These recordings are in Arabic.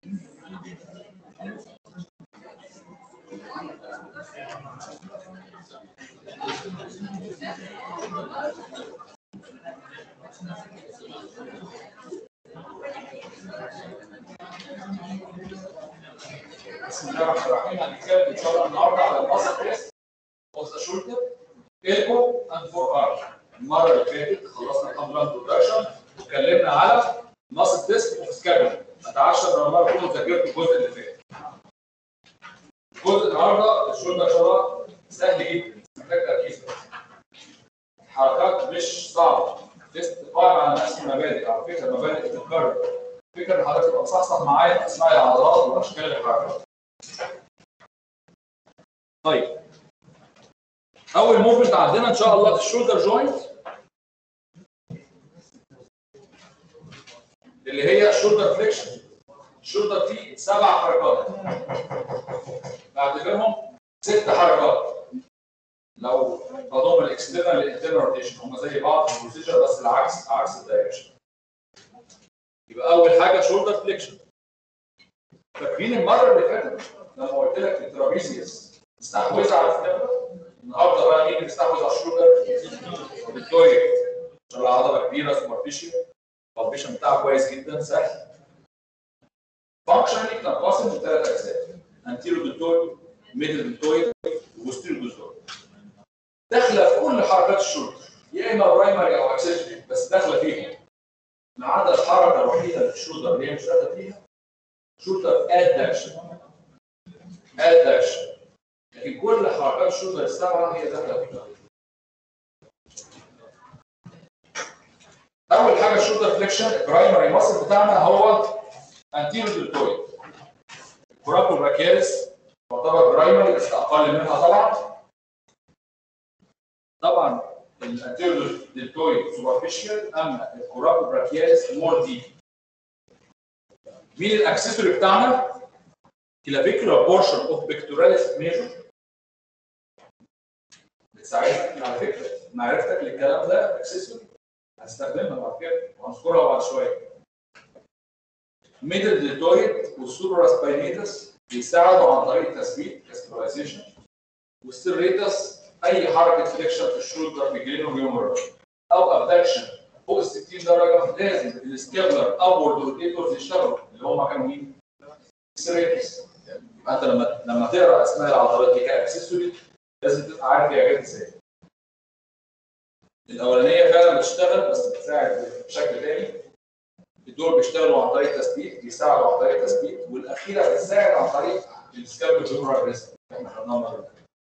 بسم الله الرحمن الرحيم. هنتكلم ان شاء الله النهارده على الماسل تيست اوف ذا شولدر البو اند فور ارم. المره اللي فاتت خلصنا الحمد لله انتروداكشن واتكلمنا على ماسل تيست اوف سكابل. اتعشى ان المره كله ذاكرت الجزء اللي فات. الجزء النهارده الشولدر ان شاء الله سهل جدا، مش محتاج تركيز. حركات مش صعبه، تيست قائم على نفس المبادئ. على فكره المبادئ بتتكرر. الفكره ان حضرتك تبقى مصحصح معايا اسماء العضلات واشكال الحركات. طيب اول موفمنت عندنا ان شاء الله في الشولدر جوينت اللي هي الشولدر فليكشن. الشولدر فيه 7 حركات، بعتبرهم 6 حركات لو بضم الاكسترنال للانترنال روتيشن. هم زي بعض في البروسيجر بس العكس، عكس الدايركشن. يبقى اول حاجه شولدر فليكشن. فاكرين المره اللي فاتت لما قلت لك الترابيزيوس استحوذ على السكابولا؟ النهارده بقى مين اللي بيستحوذ على الشولدر؟ الدكتوريك. العضله كبيره سوبرفيشال، البالبيشن بتاعها كويس جدا سهل. فانكشنالي بتنقسم ل 3 اجزاء: انتيرو دلتويد، ميدل دلتويد، وستيرو دلتويد. داخله في كل حركات الشولدر، يا اما برايمري او اكسسوري، بس داخله فيهم. ما عدا الحركه الوحيده اللي في الشولدر اللي هي مش داخله فيها شولدر ادكشن. ادكشن، لكن كل حركات الشولدر ال7 هي داخله فيها. اول حاجه الشولدر فليكشن. البرايمري ماسل بتاعنا هو انتيرو دلتويد. الكوراكو براكياليس تعتبر برايمري بس اقل منها طبعا. طبعا الانتيرو دلتويد سوبرفيشال، اما الكوراكو براكياليس مور ديب. مين الاكسسوري بتاعنا؟ كلافيكولار بورشن اوف بيكتوراليس ميجور. بتساعدك على فكره معرفتك للكلام ده اكسسوري هستخدمها بعد كده وهنذكرها بعد شويه. ميدل دلتويد والسوبرا سباينيتس بيساعدوا عن طريق التثبيت كاستابلايزيشن. والستيريتس اي حركه فليكشن في الشولدر بجرينو هيومر او ابدكشن فوق 60 درجه لازم السكابلر ابورد روتيتورز يشتغلوا اللي هم كانوا مين؟ ستيريتس. يبقى انت لما تقرا اسماء العضلات دي كاكسسوري لازم تبقى عارف هي جت ازاي. الاولانيه فعلا بتشتغل بس بتساعد بشكل تاني. دول بيشتغلوا عن طريق تثبيت، بيساعدوا عن طريق تثبيت، والاخيره بتساعد عن طريق السكابل هيومرال ريست. احنا خدناها مره.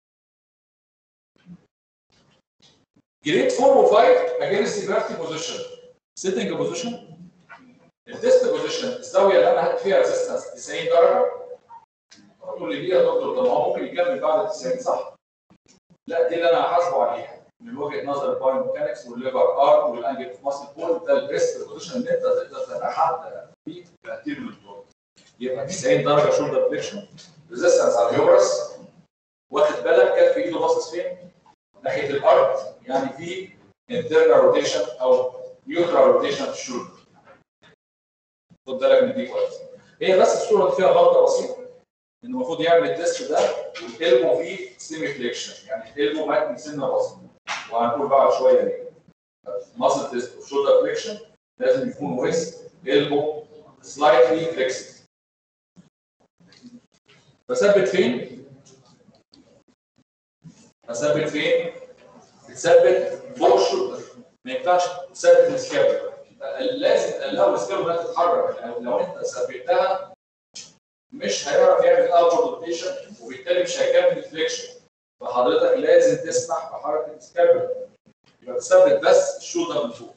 جريد 4 و5 اجينست فيرتي بوزيشن. سيتنج بوزيشن. التست بوزيشن الزاويه اللي انا هدي فيها ريزيستنس 90 درجه. تقول لي ليه يا دكتور؟ طب ما هو ممكن يكمل بعد 90 صح؟ لا، دي اللي انا هحاسبه عليها من وجهه نظر البايو ميكانكس والليفر ار والانجل في ماسل بول. ده البيست بوزيشن اللي انت تقدر تتحدى فيه في الانتيريور دلتويد. يبقى 90 درجه شولدر فليكشن، ريزيستنس على الهيومرس، واخد بالك كف ايده باصص فين؟ ناحيه الارض، يعني في انترنال روتيشن او نيوترال روتيشن في الشولدر. خد بالك من دي كويس. هي بس الصوره دي فيها غلطه بسيطه، ان المفروض يعمل التست ده والقلبه فيه سيمي فليكشن، يعني القلبه متني سنه بسيطه. وهنقول بعد شويه ليه. ماسل تيست اوف شولدر فليكشن لازم يكون ويست قلبه سلايتلي فليكسد. بثبت فين؟ بثبت فين؟ بتثبت فوق الشولدر، ما ينفعش تثبت السكابل. لازم لو السكابل تتحرك، يعني لو انت ثبتها مش هيعرف يعمل ابورد روتيشن وبالتالي مش هيكمل فليكشن. فحضرتك لازم تسمح بحركه السكابل، يبقى تثبت بس الشولدر من فوق.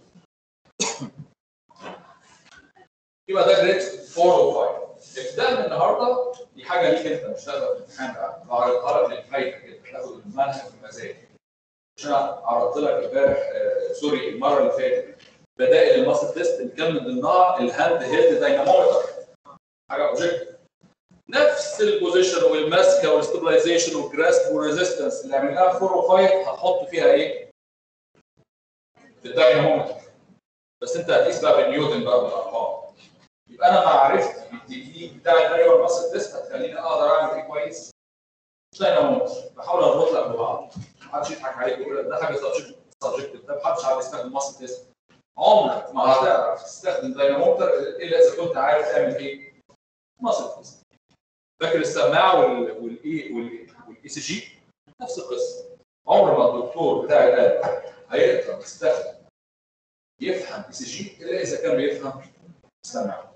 يبقى ده جريد 4 و5. ابتداء من النهارده دي حاجه ليك انت، مش هتقدر في الامتحان بقى. بعرضها لك للفايده كده، تاخد المنهج بمزاج. عشان عرضت لك امبارح سوري المره اللي فاتت بدائل الماسل تيست اللي كان من ضمنها الهاند هيلد داينامومتر، حاجه اوبجكتيف. نفس البوزيشن والماسكه والاستابلايزيشن والجراسب والريزيستنس اللي عملناها في 4 و5 هتحط فيها ايه؟ في الداينامومتر. بس انت هتقيس بقى بالنيوتن بقى بالارقام. يبقى انا عرفت التكنيك بتاع المانيوال ماسل تيست هتخليني اقدر اعمل فيه كويس. مش داينامومتر، بحاول اربط لك ببعض، محدش يضحك عليك ويقول لك ده حاجه سبجكتيف، ده محدش عارف يستخدم ماسل تيست. عمرك ما هتعرف تستخدم داينامومتر الا اذا كنت عارف تعمل ايه؟ ماسل تيست. فاكر السماعه والاي سي جي؟ نفس القصه. عمر ما الدكتور بتاع القلب هيقدر يفهم اي سي جي الا اذا كان بيفهم السماعه.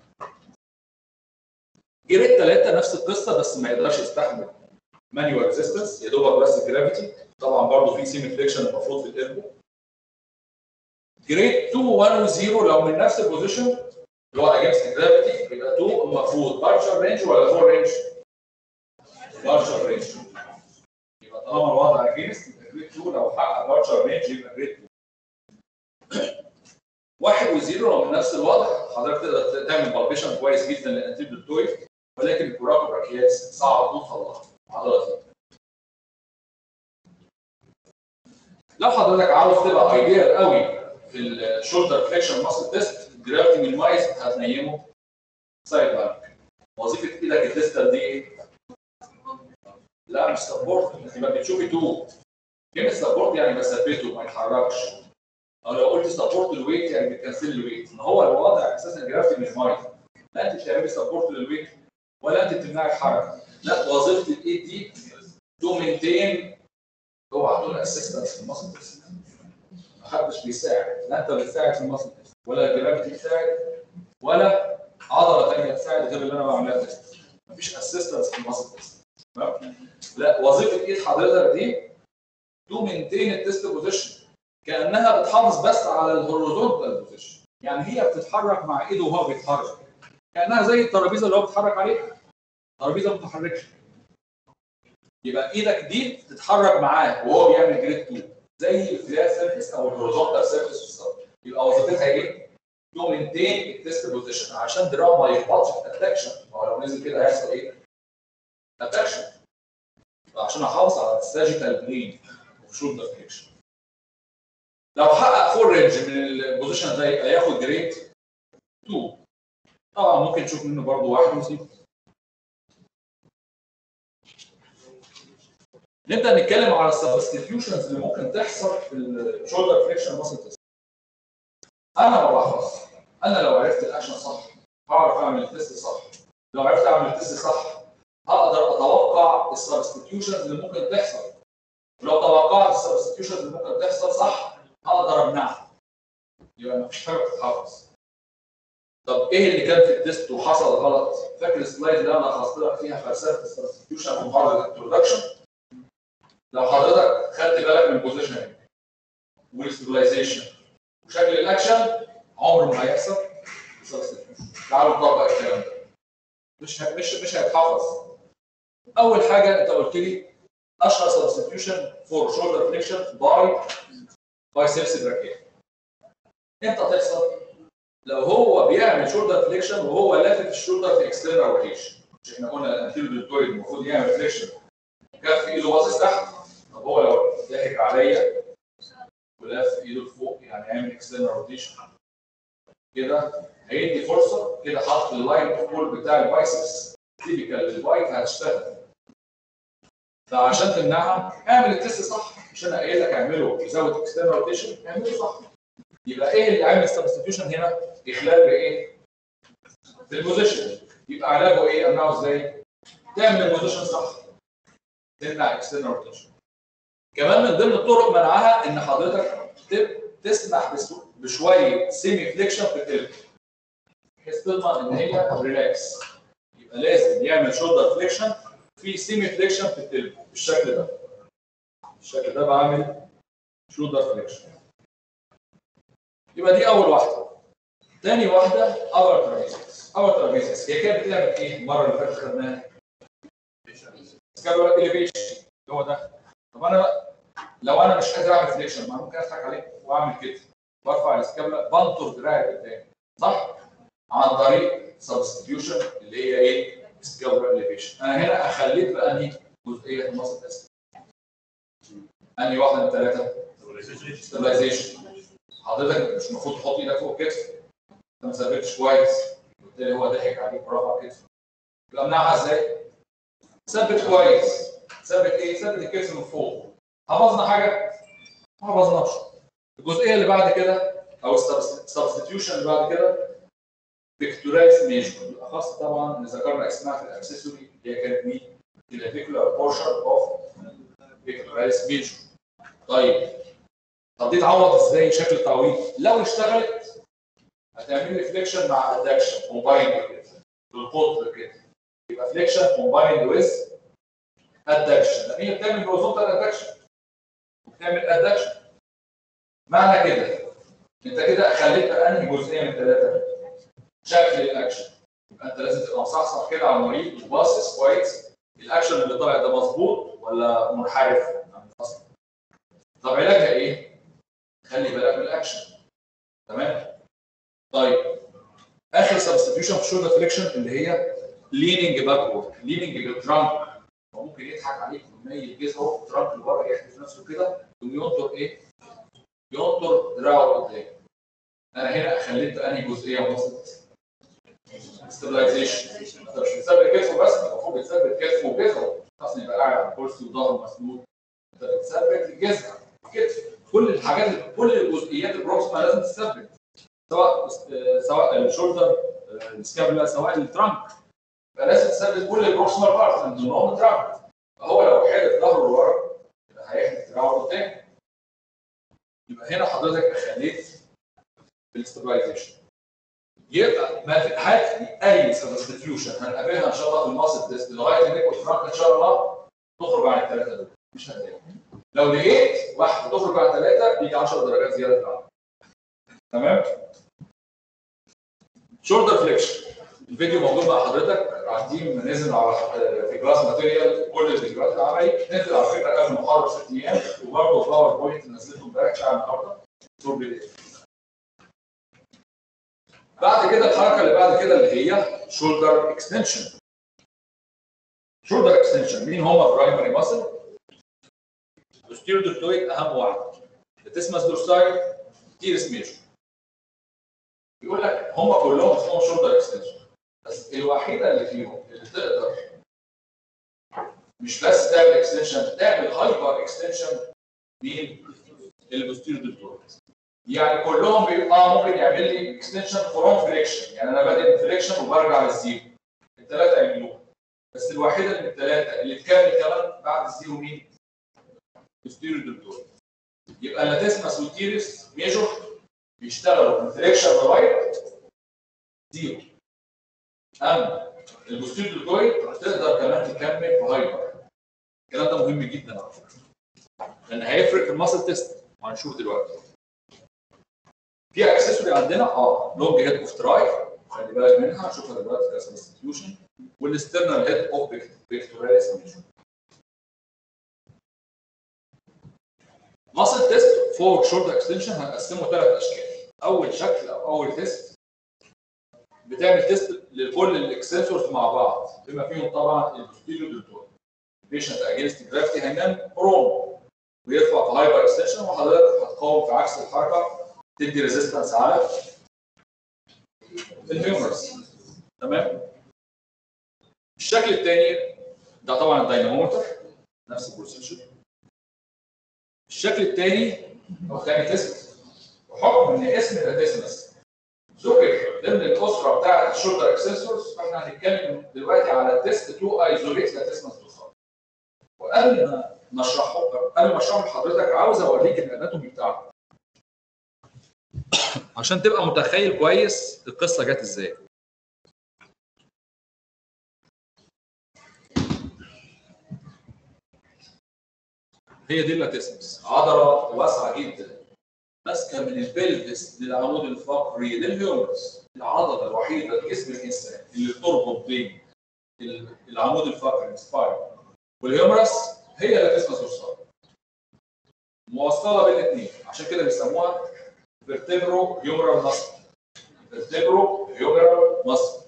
جريد 3 نفس القصه بس ما يقدرش يستحمل مانيوال ريزيستنس، يا دوبك بس جرافيتي، طبعا برضه في سيمي فليكشن المفروض في القلب. جريد 2 1 و 0 لو من نفس البوزيشن اللي هو اجينست جرافيتي يبقى 2 المفروض بارشال رينج ولا فول رينج؟ بارشال رينج. يبقى طالما الوضع اجينست يبقى جريد 2 لو حقق بارشال رينج يبقى جريد 2. 1 و 0 لو من نفس الوضع حضرتك تقدر تعمل بالبيشن كويس جدا للانتيبيوتويد، ولكن الكوراكوبراكياس صعب توصل لها عضلات. لو حضرتك عاوز تبقى ايديال قوي في الشولدر فليكشن ماسل تيست، الجرافيتي مينيمايز هتنيمه سايد بانك. وظيفه ايدك الديستال دي ايه؟ لا مش سبورت، انت ما بتشوفي تو. كلمه سبورت يعني بثبته ما يتحركش. او لو قلت سبورت الويت يعني بتكنسل الويت، ما هو الوضع اساسا جرافيتي مينيمايز. لا انت بتعملي سبورت للويت ولا انت بتمنعي الحركه. لا وظيفه الايد دي تو مينتين. اوعى تقول اسيستنس في الماسل تيست. محدش بيساعد، لا انت بتساعد في الماسل تيست ولا الجرافيتي بتساعد ولا عضله ثانيه تساعد غير اللي انا بعملها تيست. مفيش اسيستنس في الماسل تيست. لا وظيفه ايد حضرتك دي تو مينتين التيست بوزيشن، كانها بتحافظ بس على الهوريزونتال بوزيشن، يعني هي بتتحرك مع ايده وهو بيتحرك كانها زي الترابيزه اللي هو بيتحرك عليها، ترابيزه متحركه. يبقى ايدك دي تتحرك معاه وهو بيعمل جريد 2 زي الفلات سيرفيس او الهوريزونتال سيرفيس بالظبط. يبقى وظيفتها ايه؟ تو مينتين التيست بوزيشن عشان دراع ما يخبطش في اتاكشن. ما هو لو نزل كده هيحصل ايه؟ اتاكشن. عشان احافظ على الساجيتال بلين وفي شولدر فليكشن. لو حقق فول رينج من البوزيشن ده يبقى ياخد جريد 2. طبعا ممكن تشوف منه برضه واحد وسيبه. نبدا نتكلم على السبستيتيوشنز اللي ممكن تحصل في الشولدر فليكشن ماسل تيست. انا بلخص، انا لو عرفت الاكشن صح هعرف اعمل التيست صح. لو عرفت اعمل التيست صح هقدر اتوقع السبستيتيوشنز اللي ممكن تحصل. ولو توقعت السبستيتيوشنز اللي ممكن تحصل صح هقدر امنعها. يبقى مفيش حاجه بتتحفظ. طب ايه اللي كان في التيست وحصل غلط؟ فاكر السلايد اللي انا لخصت لك فيها فلسفه السبستيتيوشن في محاضره الانترودكشن؟ لو حضرتك خدت بالك من البوزيشن والستابلايزيشن وشكل الاكشن عمره ما هيحصل سبستيتيوشن. تعالوا نطبق الكلام ده. مش هيتحفظ. اول حاجه انت قلت لي اشهر سبستيتيوشن فور شولدر فليكشن بايسبس براكيت. امتى تحصل؟ لو هو بيعمل شولدر فليكشن وهو لافف الشولدر في اكسترنال روتيشن. مش احنا قلنا الانتيريور دلتويد المفروض يعمل فليكشن كف ايده باصص تحت. طب هو لو ضحك عليا ولف ايده لفوق يعني هيعمل اكسترنال روتيشن كده، هيدي فرصه كده. حط اللاين اوف كول بتاع البايسبس تيبيكال للبايك هتشتغل. فعشان تمنعها اعمل التست صح. مش انا قايل لك اعمله يزود اكسترنال روتيشن، اعمله صح. يبقى ايه اللي عامل السبستيتيوشن هنا؟ اخلال بايه؟ في البوزيشن. يبقى علاجه ايه؟ امنعه ازاي؟ تعمل البوزيشن صح. تمنع اكسترنال روتيشن. كمان من ضمن الطرق منعها ان حضرتك تسمح بشويه سيمي فليكشن في القلب بحيث تضمن ان هي ريلاكس. يبقى لازم يعمل شولدر فليكشن في سيمي فليكشن في القلب بالشكل ده. بالشكل ده بعمل شولدر فليكشن. يبقى دي اول واحده. ثاني واحده اور ترابيزيس. اور ترابيزيس هي كانت بتعمل ايه المره اللي فاتت خدناها؟ سكابولار اليفيشن اللي هو ده. طب انا لو انا مش قادر اعمل فليكشن ما ممكن اضحك عليك واعمل كده وارفع السكابولا بنطر دراعي قدام صح؟ عن طريق سبستيوشن اللي هي ايه؟ سكابولار اليفيشن. انا هنا اخليت بقى انهي جزئيه في الماسل تيست؟ انهي واحده من الثلاثه؟ ستابلايزيشن. حضرتك مش المفروض تحط ايدك فوق الكتف. انت ما ثبتش كويس. اللي هو ضحك عليك برافو على كتفه. يبقى امنعها ازاي؟ ثبت كويس. ثبت ايه؟ ثبت الكتف من فوق. حفظنا حاجه؟ ما حفظناش. الجزئيه اللي بعد كده او السبستيتيوشن اللي بعد كده بيكتوراليس ميجور، بالاخص طبعا اللي ذكرنا اسمها في الاكسسوري اللي هي كانت مين؟ الفيكولار بورشن اوف بيكتوراليس ميجور. طب دي تعوض ازاي شكل التعويض؟ لو اشتغلت هتعمل لي فليكشن مع ادكشن كومبايند كده بالقطر كده، يبقى فليكشن كومبايند ويز ادكشن، لان هي بتعمل هوريزونتال ادكشن وبتعمل ادكشن. معنى كده انت كده خليت انهي جزئيه من ثلاثه؟ شكل الاكشن. يبقى انت لازم تبقى مصحصح كده على المريض وباصص كويس الاكشن اللي طالع ده مظبوط ولا منحرف. طب علاجها ايه؟ خلي بالك من الاكشن. تمام؟ طيب اخر سبستيتيوشن في شولدر فليكشن اللي هي ليننج باكورد، ليننج بالترانك. ممكن يضحك عليك ويميل جسمه الترانك اللي بره يحدف نفسه كده وينطر ايه؟ ينطر دراعه لقدام. انا هنا خليت انهي جزئيه وصلت؟ ستابلايزيشن. انت مش بتثبت كتفه بس، المفروض بتثبت كتفه وجذعه، اصلا يبقى قاعد على الكرسي وظهره مسنود. انت بتثبت الجذع الكتف، كل الحاجات كل الجزئيات البروكسما لازم تثبت، سواء الشولدر السكابولا سواء الترانك. يبقى لازم تثبت كل البروكسمال بارت من ضمنهم الترانك. فهو لو حدف ظهره لورا يبقى هيحدف دراعه لقدام. يبقى هنا حضرتك خليت بالاستابلايزيشن. يبقى ما في حال اي سبستيتيوشن هنقابلها ان شاء الله في الماسل تيست لغايه النيك والترانك ان شاء الله تخرج عن الثلاثه دول، مش هتلاقي. لو لقيت واحده تخرج عن ثلاثه ليك 10 درجات زياده في العمل. تمام؟ شولدر فليكشن. الفيديو موجود مع حضرتك، عندي نزل على في كلاس ماتيريال كل الفيديوهات العملي، نزل على فكره قبل المحاضره ب 6 ايام، وبرضه باور بوينت نزلته امبارح بتاع النهارده دكتور بيدي. بعد كده الحركه اللي بعد كده اللي هي شولدر اكستنشن. شولدر اكستنشن مين هم برايمري ماسل؟ البوستيريور دلتويد اهم واحد، التسمس دورساي، تيرس ميجور. بيقول لك هم كلهم اسمهم شولدر اكستنشن، بس الوحيده اللي فيهم اللي تقدر مش بس تعمل اكستنشن، تعمل هايبر اكستنشن مين؟ البوستيريور دلتويد. يعني كلهم بيبقى ممكن يعمل لي اكستنشن فروم فليكشن، يعني انا بادئ بفليكشن وبرجع للزيرو. الثلاثه يعملوها، بس الوحيده من الثلاثه اللي تكمل كمان بعد الزيرو مين؟ البوستيريور دلتويد. يبقى اللاتسمس والتيرس ميجور بيشتغلوا من فليكشن لغايه زيرو. اما البوستيريور دلتويد تقدر كمان تكمل في هايبر. الكلام ده مهم جدا على فكره، لان هيفرق في الماسل تيست وهنشوف دلوقتي. في اكسسوري عندنا لونج هيد اوف تراي، خلي بالك منها هنشوفها دلوقتي كسبستيوشن، والاسترنال هيد اوف بيكتوراليس ميجور. ماسل تيست فور شولدر اكستنشن هنقسمه 3 اشكال. اول شكل او اول تيست بتعمل تيست لكل الاكسسورز مع بعض بما فيهم طبعا البوستيريور دلتويد. البيشنت اجينست جرافيتي هينام برون ويرفع في هايبر اكستنشن، وحضرتك هتقاوم في عكس الحركه تدي ريزيستنس على الهيومرس. تمام؟ الشكل الثاني ده طبعا الداينامومتر، نفس البروسيجر. الشكل الثاني او ثاني تيست، بحكم ان اسم الاتسمس ذكر ضمن الاسره بتاعه الشولدر اكسسورز، فاحنا هنتكلم دلوقتي على تيست تو ايزوليت الاتسمس دوخار. وقبل ما اشرحه لحضرتك عاوز اوريك الاناتومي بتاعه عشان تبقى متخيل كويس القصه جت ازاي. هي دي اللاتسمس، عضله واسعه جدا ماسكه من البلفس للعمود الفقري للهيومرس، العضله الوحيده في جسم الانسان اللي بتربط بين العمود الفقري السباين والهيومرس هي اللاتسمس دورسال، موصله بين الاثنين، عشان كده بيسموها فيرتبرو هيومرال ماسل. فيرتبرو هيومرال ماسل.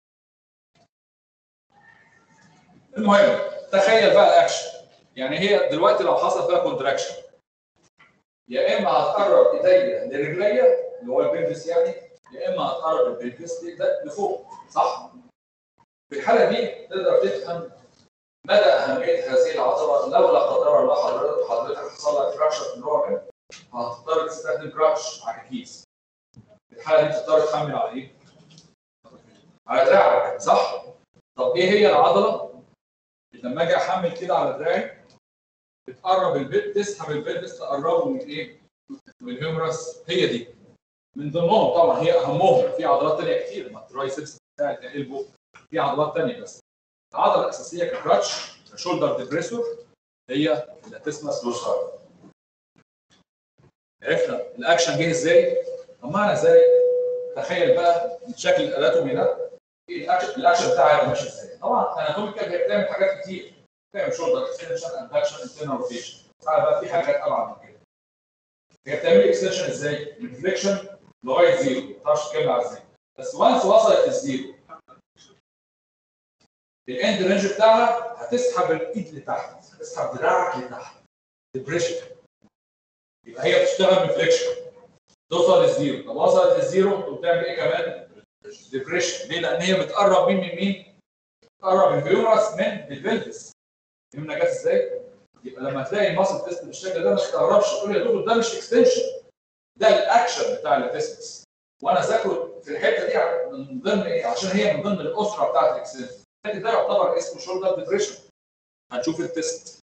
المهم تخيل بقى الاكشن، يعني هي دلوقتي لو حصل فيها كونتراكشن يا اما هتقرب ايديا لرجليا اللي هو البلفس يعني، يا اما هتقرب البلفس ده لفوق، صح؟ في الحاله دي تقدر تفهم مدى اهميه هذه العضله. لو لا قدر الله حضرتك حصل لك فراكشر في اللور هتضطر تستخدم كراتش عكاكيز. في الحاله دي تضطر تحمل على ايه؟ على دراعك، صح؟ طب ايه هي العضله؟ لما اجي احمل كده على دراعي بتقرب البلفس، تسحب البلفس تقربه من ايه؟ من الهيومرس. هي دي من ضمنهم طبعا، هي اهمهم. في عضلات ثانيه كتير، ما الترايسبس بتاع الالبو، في عضلات ثانيه، بس العضله الاساسيه ككراتش كشولدر ديبريسور هي اللاتيسمس دورسال. عرفنا الاكشن جه ازاي؟ طب معنى ازاي؟ تخيل بقى الشكل الاناتومي ده، ايه الاكشن بتاعها ماشي ازاي؟ طبعا اناتوميكال هي بتعمل حاجات كتير، بتعمل شولدر اكستنشن، اندكشن، انترنال روتيشن. تعالى بقى في حاجات ابعد من كده. هي بتعمل اكستنشن ازاي؟ من فليكشن لغايه زيرو، ما تعرفش تكمل على الزيرو، بس وانس وصلت للزيرو الاند رينج بتاعها هتسحب الايد لتحت، هتسحب دراعك لتحت، ديبريشن. يبقى هي بتشتغل من فليكشن توصل للزيرو. طب وصلت للزيرو وبتعمل ايه كمان؟ ديبريشن. ليه؟ لان هي بتقرب من مين؟ بتقرب الهيومرس من البلفس. فهمنا جت ازاي؟ يبقى لما تلاقي الماسل تيست بالشكل ده ما تستغربش، تقول يا دكتور ده مش اكستنشن، ده الاكشن بتاع الاتيسمس. وانا ذاكره في الحته دي من ضمن ايه؟ عشان هي من ضمن الاسره بتاعت الاكستنشن. ده يعتبر اسمه شولدر ديبريشن. هنشوف التيست.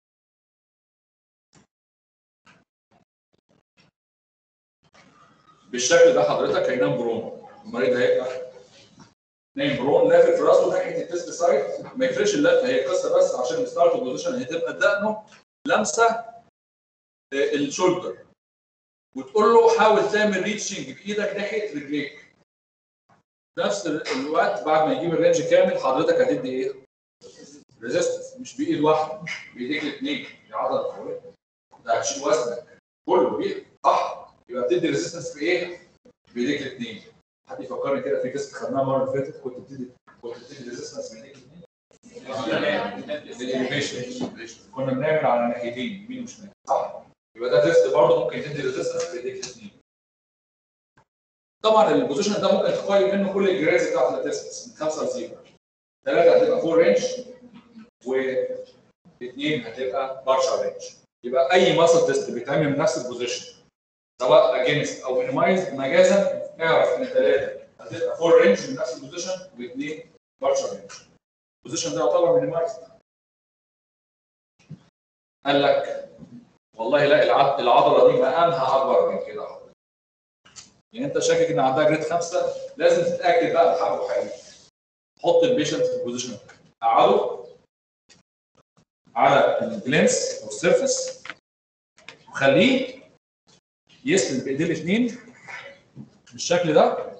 بالشكل ده حضرتك هينام برون، المريض هيبقى نايم برون لافف في راسه ناحيه التيست سايد، ما يفرقش اللفه، هي قصه بس عشان الستارت بوزيشن هتبقى دقنه لمسه الشولدر، وتقول له حاول تعمل ريتشنج بايدك ناحيه رجليك. في نفس الوقت بعد ما يجيب الرينج كامل حضرتك هتدي ايه؟ ريزيستنس، مش بايد واحده، بايديك الاثنين، دي عضله قويه، ده هتشيل وزنك كله بايدك، صح؟ يبقى بتدي ريزيستنس في ايه؟ بايديك الاثنين. حد يفكرني كده في تيست خدناها المره اللي فاتت كنت بتدي ريزيستنس بايديك الاثنين؟ كنا بنعمل على ناحيتين يمين وشمال، صح؟ يبقى ده تيست برضه ممكن تدي ريزيستنس بايديك الاثنين. طبعا البوزيشن ده ممكن تقيم منه كل الجريز بتاعت الاتيسمس من 5 ل 0. 3 هتبقى فول رينج و2 هتبقى بارشال رينج. يبقى اي ماسل تيست بيتعمل من نفس البوزيشن سواء اجينست او مينيمايز، مجازا اعرف ان 3 هتبقى فول رينج من نفس البوزيشن و2 بارشال رينج. البوزيشن ده يعتبر مينيمايز. قال لك والله لا، العضله دي مقامها اكبر من كده. يعني انت شاكك ان عندها جريد 5، لازم تتاكد بقى بحقه حقيقي. حط البيشنت في البوزيشن، قعده على الجلانس او السيرفس وخليه يسند بايديه الاثنين بالشكل ده،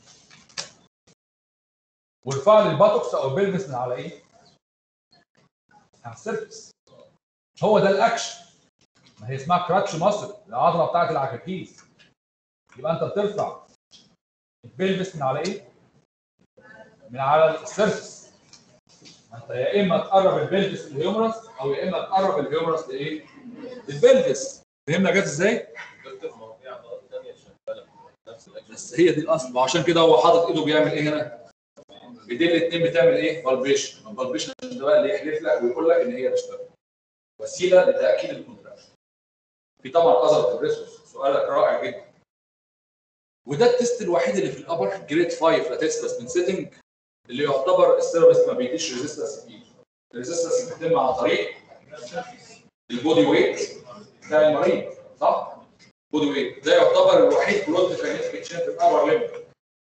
وارفع لي الباتوكس او البلفس من على ايه؟ على السيرفس. هو ده الاكشن. ما هي اسمها كراتش ماسل، العضله بتاعت العكاكيز. يبقى انت بترفع البلفس من على ايه؟ من على السيرفس. انت يا اما تقرب البلفس للهيومرس او يا اما تقرب الهيومرس لايه؟ للبلفس. فهمنا جت ازاي؟ بس هي دي الاصل، وعشان كده هو حاطط ايده بيعمل ايه هنا؟ ايدين الاثنين بتعمل ايه؟ بالبيشن. البالبيشن ده بقى اللي يحلف لك ويقول لك ان هي بتشتغل. وسيله لتاكيد الكونتراكشن. في طبعا اذر ديبريسورز، سؤالك رائع جدا. وده التست الوحيد اللي في الابر جريد 5 لاتيسمس من سيتنج اللي يعتبر السيرفيس ما بيديش ريزيستنس فيه. الريزيستنس بتتم عن طريق البودي ويت بتاع المريض، صح؟ بودي ويت ده يعتبر الوحيد بلوت كاينيتيك تشين في الابر ليمب.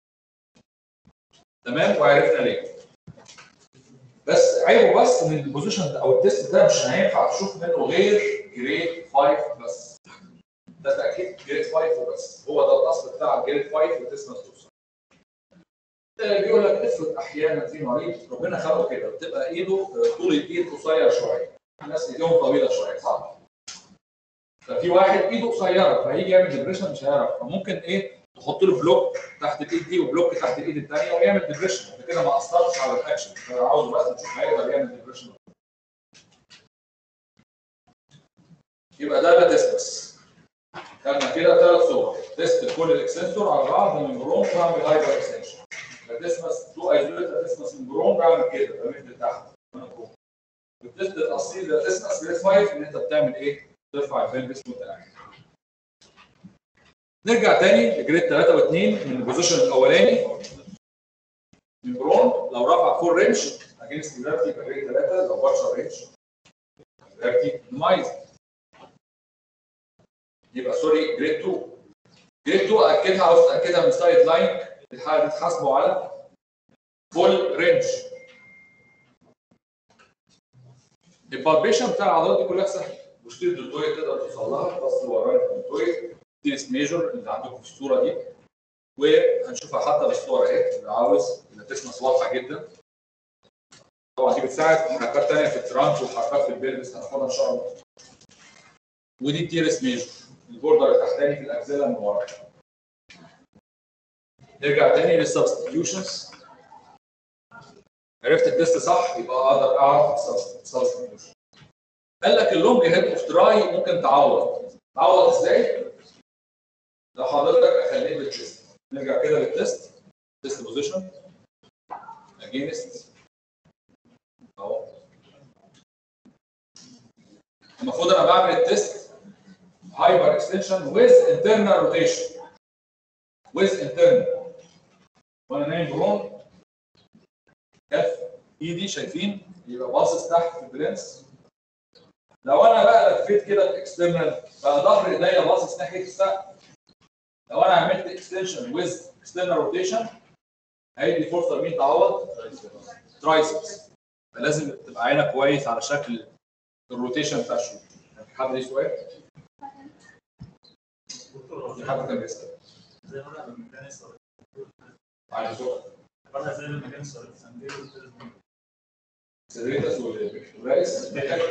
تمام؟ وعرفنا ليه. بس عيبه بس ان البوزيشن او التست ده مش هينفع تشوف منه غير جريد 5 بس. ده تاكيد جريد 5 وبس، هو ده الاصل بتاع جريد 5 والتست توصل. بيقول لك افرض احيانا في مريض ربنا خلقه كده بتبقى ايده طول الايد قصير شويه، الناس ايديهم طويله شويه، صح؟ ففي واحد ايده قصيره فهيجي يعمل ديبريشن مش هيعرف، فممكن ايه؟ تحط له بلوك تحت الايد دي وبلوك تحت الايد الثانيه ويعمل ديبريشن، انت كده ما اثرتش على الاكشن، انا عاوزه بس نشوف هيقدر يعمل ديبريشن. يبقى ده لاتيسمس. خدنا كده 3 صور، تيست كل الاكستنسور على بعض من برون واعمل هايبر اكستنشن. التسمس 2 ايزوليت تسمس من برون بعمل كده برميت لتحت. التست الاصلي للتسمس جريد 5 ان انت بتعمل ايه؟ ترفع البلبس بتاعك. نرجع تاني لجريد 3 و2 من البوزيشن الاولاني من برون. لو رفع فول رينج اجينست جرافيتي يبقى جريد 3، لو بارشل رينج جرافيتي مايز يبقى سوري جريد 2. جريد 2 اكدها، عاوز اتاكدها من سايد لاين الحاله دي تحاسبه على فول رينج. البالبيشن بتاع العضلات دي كلها سهل، مشكله الدلتويد تقدر توصل لها بس ورا الدلتويد تيرس ميجور اللي عندكم في الصوره دي، وهنشوفها حتى بالصوره اهي اللي عاوز اللي تسمس واضحه جدا. طبعا دي بتساعد في حركات ثانيه في الترانك وحركات في البيلبس هناخدها ان شاء الله. ودي التيرس ميجور البوردر التحتاني في الاجزله من ورا. نرجع تاني للسبستيوشنز. عرفت التست صح يبقى اقدر اعرف السبستيوشن. قال لك اللونج هيد اوف تراي ممكن تعوض. تعوض ازاي؟ لو حضرتك اخليه بالتست. نرجع كده للتست. تست بوزيشن اجينست اهو. المفروض انا بعمل التست هايبر اكستنشن ويز انترنال روتيشن. ويز انترنال وانا نايم برون كف ايدي شايفين يبقى باصص تحت في البرنس. لو انا بقى لفيت كده الاكسترنال بقى ظهر ايديا باصص ناحيه السقف. لو انا عملت اكستنشن ويز اكسترنال روتيشن هيدي فرصه لمين تعوض؟ ترايسبس. فلازم تبقى عينك كويس على شكل الروتيشن بتاع الشوط. في حد ليه سؤال؟ في حد كان بيسال؟ زي ما انا بالمكان الصغير. عايز سؤال؟ عملها زي المكان الصغير. سيريتاس والرئيس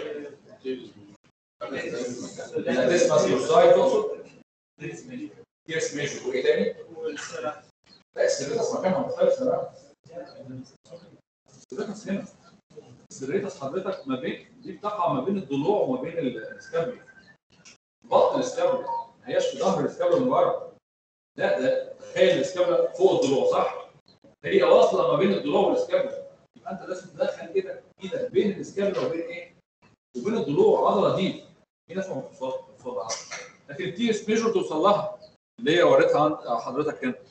التسمس يوسايد تقصد؟ تيرس ميجور وايه تاني؟ لا السيريتاس مكانها مختلف تماما. السيريتاس هنا. السيريتاس حضرتك ما بين دي بتقع ما بين الضلوع وما بين السكابولا. بطن السكابولا ما هياش في ظهر السكابولا من ورا. لا ده تخيل السكابولا فوق الضلوع صح؟ هي واصله ما بين الضلوع والسكابولا. يبقى انت لازم تدخل ايدك بين السكابولا وبين ايه؟ وبين الضلوع عضله دي. في ناس ما بتوصلها لكن التيرس ميجور توصل لها اللي هي وريتها عند حضرتك هنا.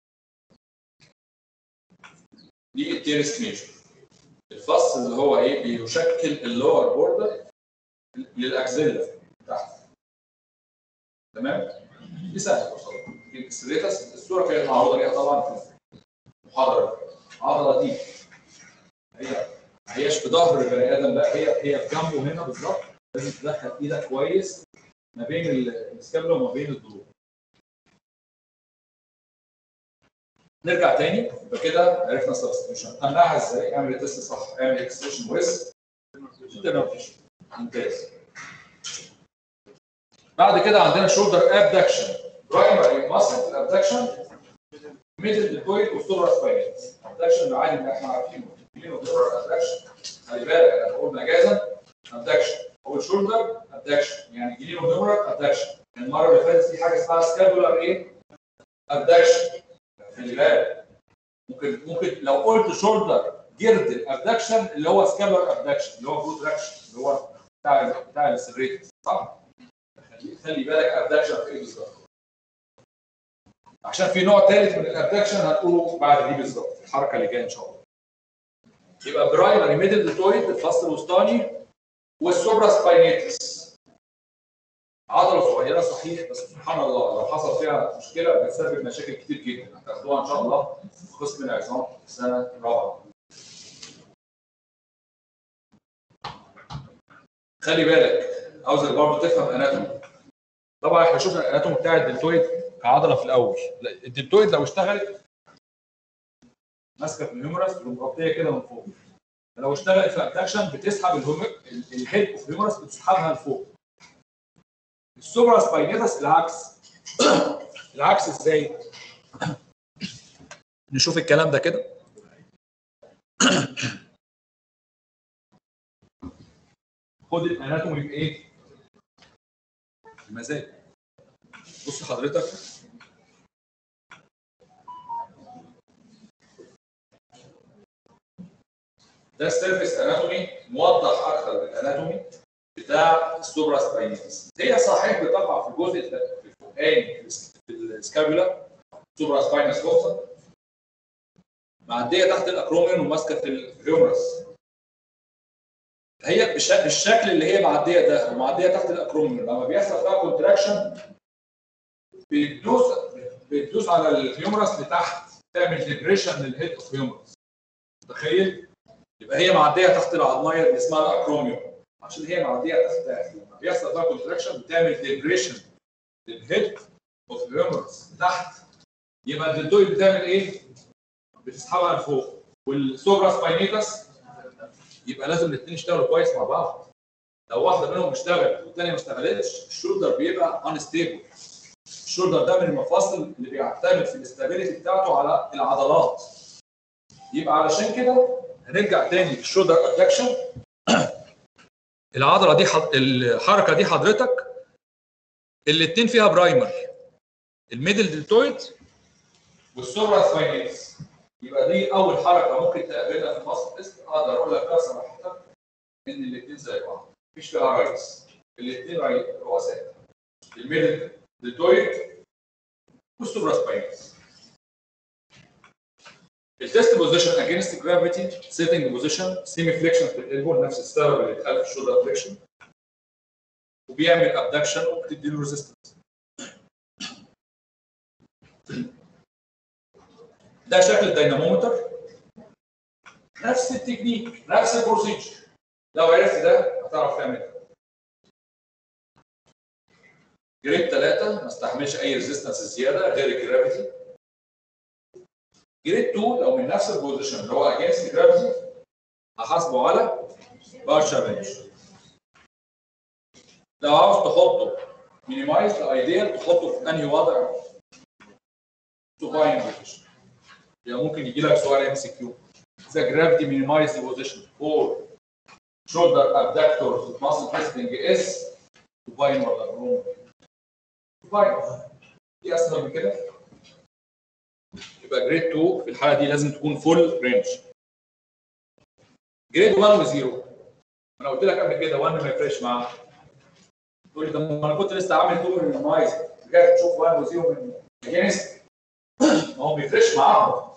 دي التيرس ميجور. الفص اللي هو ايه بيشكل اللور بوردر للاكسيلا تحت. تمام؟ دي سهله توصلها. السيريتاس الصوره كانت معروضه ليها طبعا في المحاضره. العضله دي هي ما هياش في ظهر البني ادم، لا هي في جنبه هنا بالظبط. لازم تدخل ايدك كويس ما بين السكابولا وما بين الضلوع. نرجع تاني يبقى كده عرفنا السبستيوشن. امنعها ازاي؟ اعمل التست صح، اعمل اكستنشن ويز انترنال. ممتاز. بعد كده عندنا شولدر ابدكشن. برايمري ماسل الابدكشن ميدل ديكويد وسوبرا سباينيتس. الابدكشن العادي اللي احنا عارفينه ابدكشن. خلي بالك انا بقول مجازا ابدكشن. هو الشولدر ابدكشن يعني جلينو ديمورال ابدكشن. المره اللي فاتت في حاجه اسمها سكابولار ايه؟ ابدكشن. خلي بالك ممكن لو قلت شولدر جيردل ابدكشن اللي هو سكابولار ابدكشن اللي هو بروتراكشن اللي هو بتاع السريت صح؟ خلي بالك ابدكشن في ايه بالظبط؟ عشان في نوع ثالث من الابدكشن هنقوله بعد دي بالظبط الحركه اللي جايه ان شاء الله. يبقى برايمري ميدل ديتويد الفصل الوسطاني والسوبرا سباينيتس. عضله صغيره صحيح بس سبحان الله لو حصل فيها مشكله بتسبب مشاكل كتير جدا هتاخدوها ان شاء الله في قسم العظام في السنه الرابعه. خلي بالك عاوزك برضه تفهم اناتومي. طبعا احنا شفنا الاناتومي بتاع الدلتويد كعضله في الاول. الدلتويد لو اشتغلت ماسكه في الهيومرس ومغطيه كده من فوق. لو اشتغلت في ابدكشن بتسحب الهيد اوف الهيومرس بتسحبها لفوق. السوبرا سباينيتس العكس. العكس ازاي؟ نشوف الكلام ده كده. خد الاناتومي بايه؟ بمزاج. بص حضرتك ده السيرفيس اناتومي موضح اكتر بالاناتومي بتاع السوبرا سباينيتس. هي صحيح بتقع في الجزء الفوقاني في السكابولا سوبرا سباينس فوسا، معديه تحت الاكروميون وماسكه في الهيومرس. هي بالشكل اللي هي معديه ده ومعديه تحت الاكروميون، لما بيحصل فيها كونتراكشن بتدوس على الهيومرس لتحت، تعمل ديبريشن للهيد اوف هيومرس. متخيل؟ يبقى هي معديه تحت العظميه اللي اسمها الاكروميون، عشان هي معديه تحتها. لما بيحصل فيها كونتراكشن بتعمل ديبريشن للهيد اوف هيومرس تحت. يبقى الدلتويد بتعمل ايه؟ بتسحبها لفوق. والسوبرا سباينيتس يبقى لازم الاثنين يشتغلوا كويس مع بعض. لو واحده منهم اشتغلت والثانيه ما اشتغلتش الشولدر بيبقى انستيبل. الشولدر ده من المفاصل اللي بيعتمد في الاستابيليتي بتاعته على العضلات. يبقى علشان كده هنرجع تاني للشولدر ادكشن. العضله دي الحركه دي حضرتك الاثنين فيها برايمري، الميدل دلتويد والسوبرا سباينيتس. يبقى دي اول حركه ممكن تقابلها في مصر. اقدر اقول لك صراحه ان الاثنين زي بعض، مفيش فيها رئيس، الاثنين رؤساء، الميدل دلتويد والسوبرا سباينيتس. التست بوزيشن اجينست جرافيتي، سيتنج بوزيشن، سيمي فليكشن في الالبو، نفس السبب اللي اتقال في الشولدر فليكشن، وبيعمل ابدكشن وبتدي له ريزيستنس. ده شكل الدينامومتر، نفس التكنيك نفس البروسيجر. لو عرفت ده هتعرف تعمل. جريد 3 ما استحملش اي ريزيستنس زياده غير الجرافيتي. جريد 2 لو من نفس البوزيشن اللي هو اجينست جرافيتي هحاسبه على بارشال رينج. لو عاوز تحطه مينيمايز الايديال تحطه في انهي وضع؟ سوباين بوزيشن. يعني ممكن يجي لك سؤال ام سي كيو. The gravity minimize the position for shoulder abductors muscle twisting is supine ولا wrong؟ supine. دي اسهل من كده. يبقى جريد 2 في الحاله دي لازم تكون فول رينج. جريد 1 و0 انا قلت لك قبل كده 1 ما يفرقش معاه. تقول لي ده انا كنت لسه عامل 2 مينيمايز، رجعت تشوف 1 و0 من اجينست، ما هو ما بيفرقش معاهم.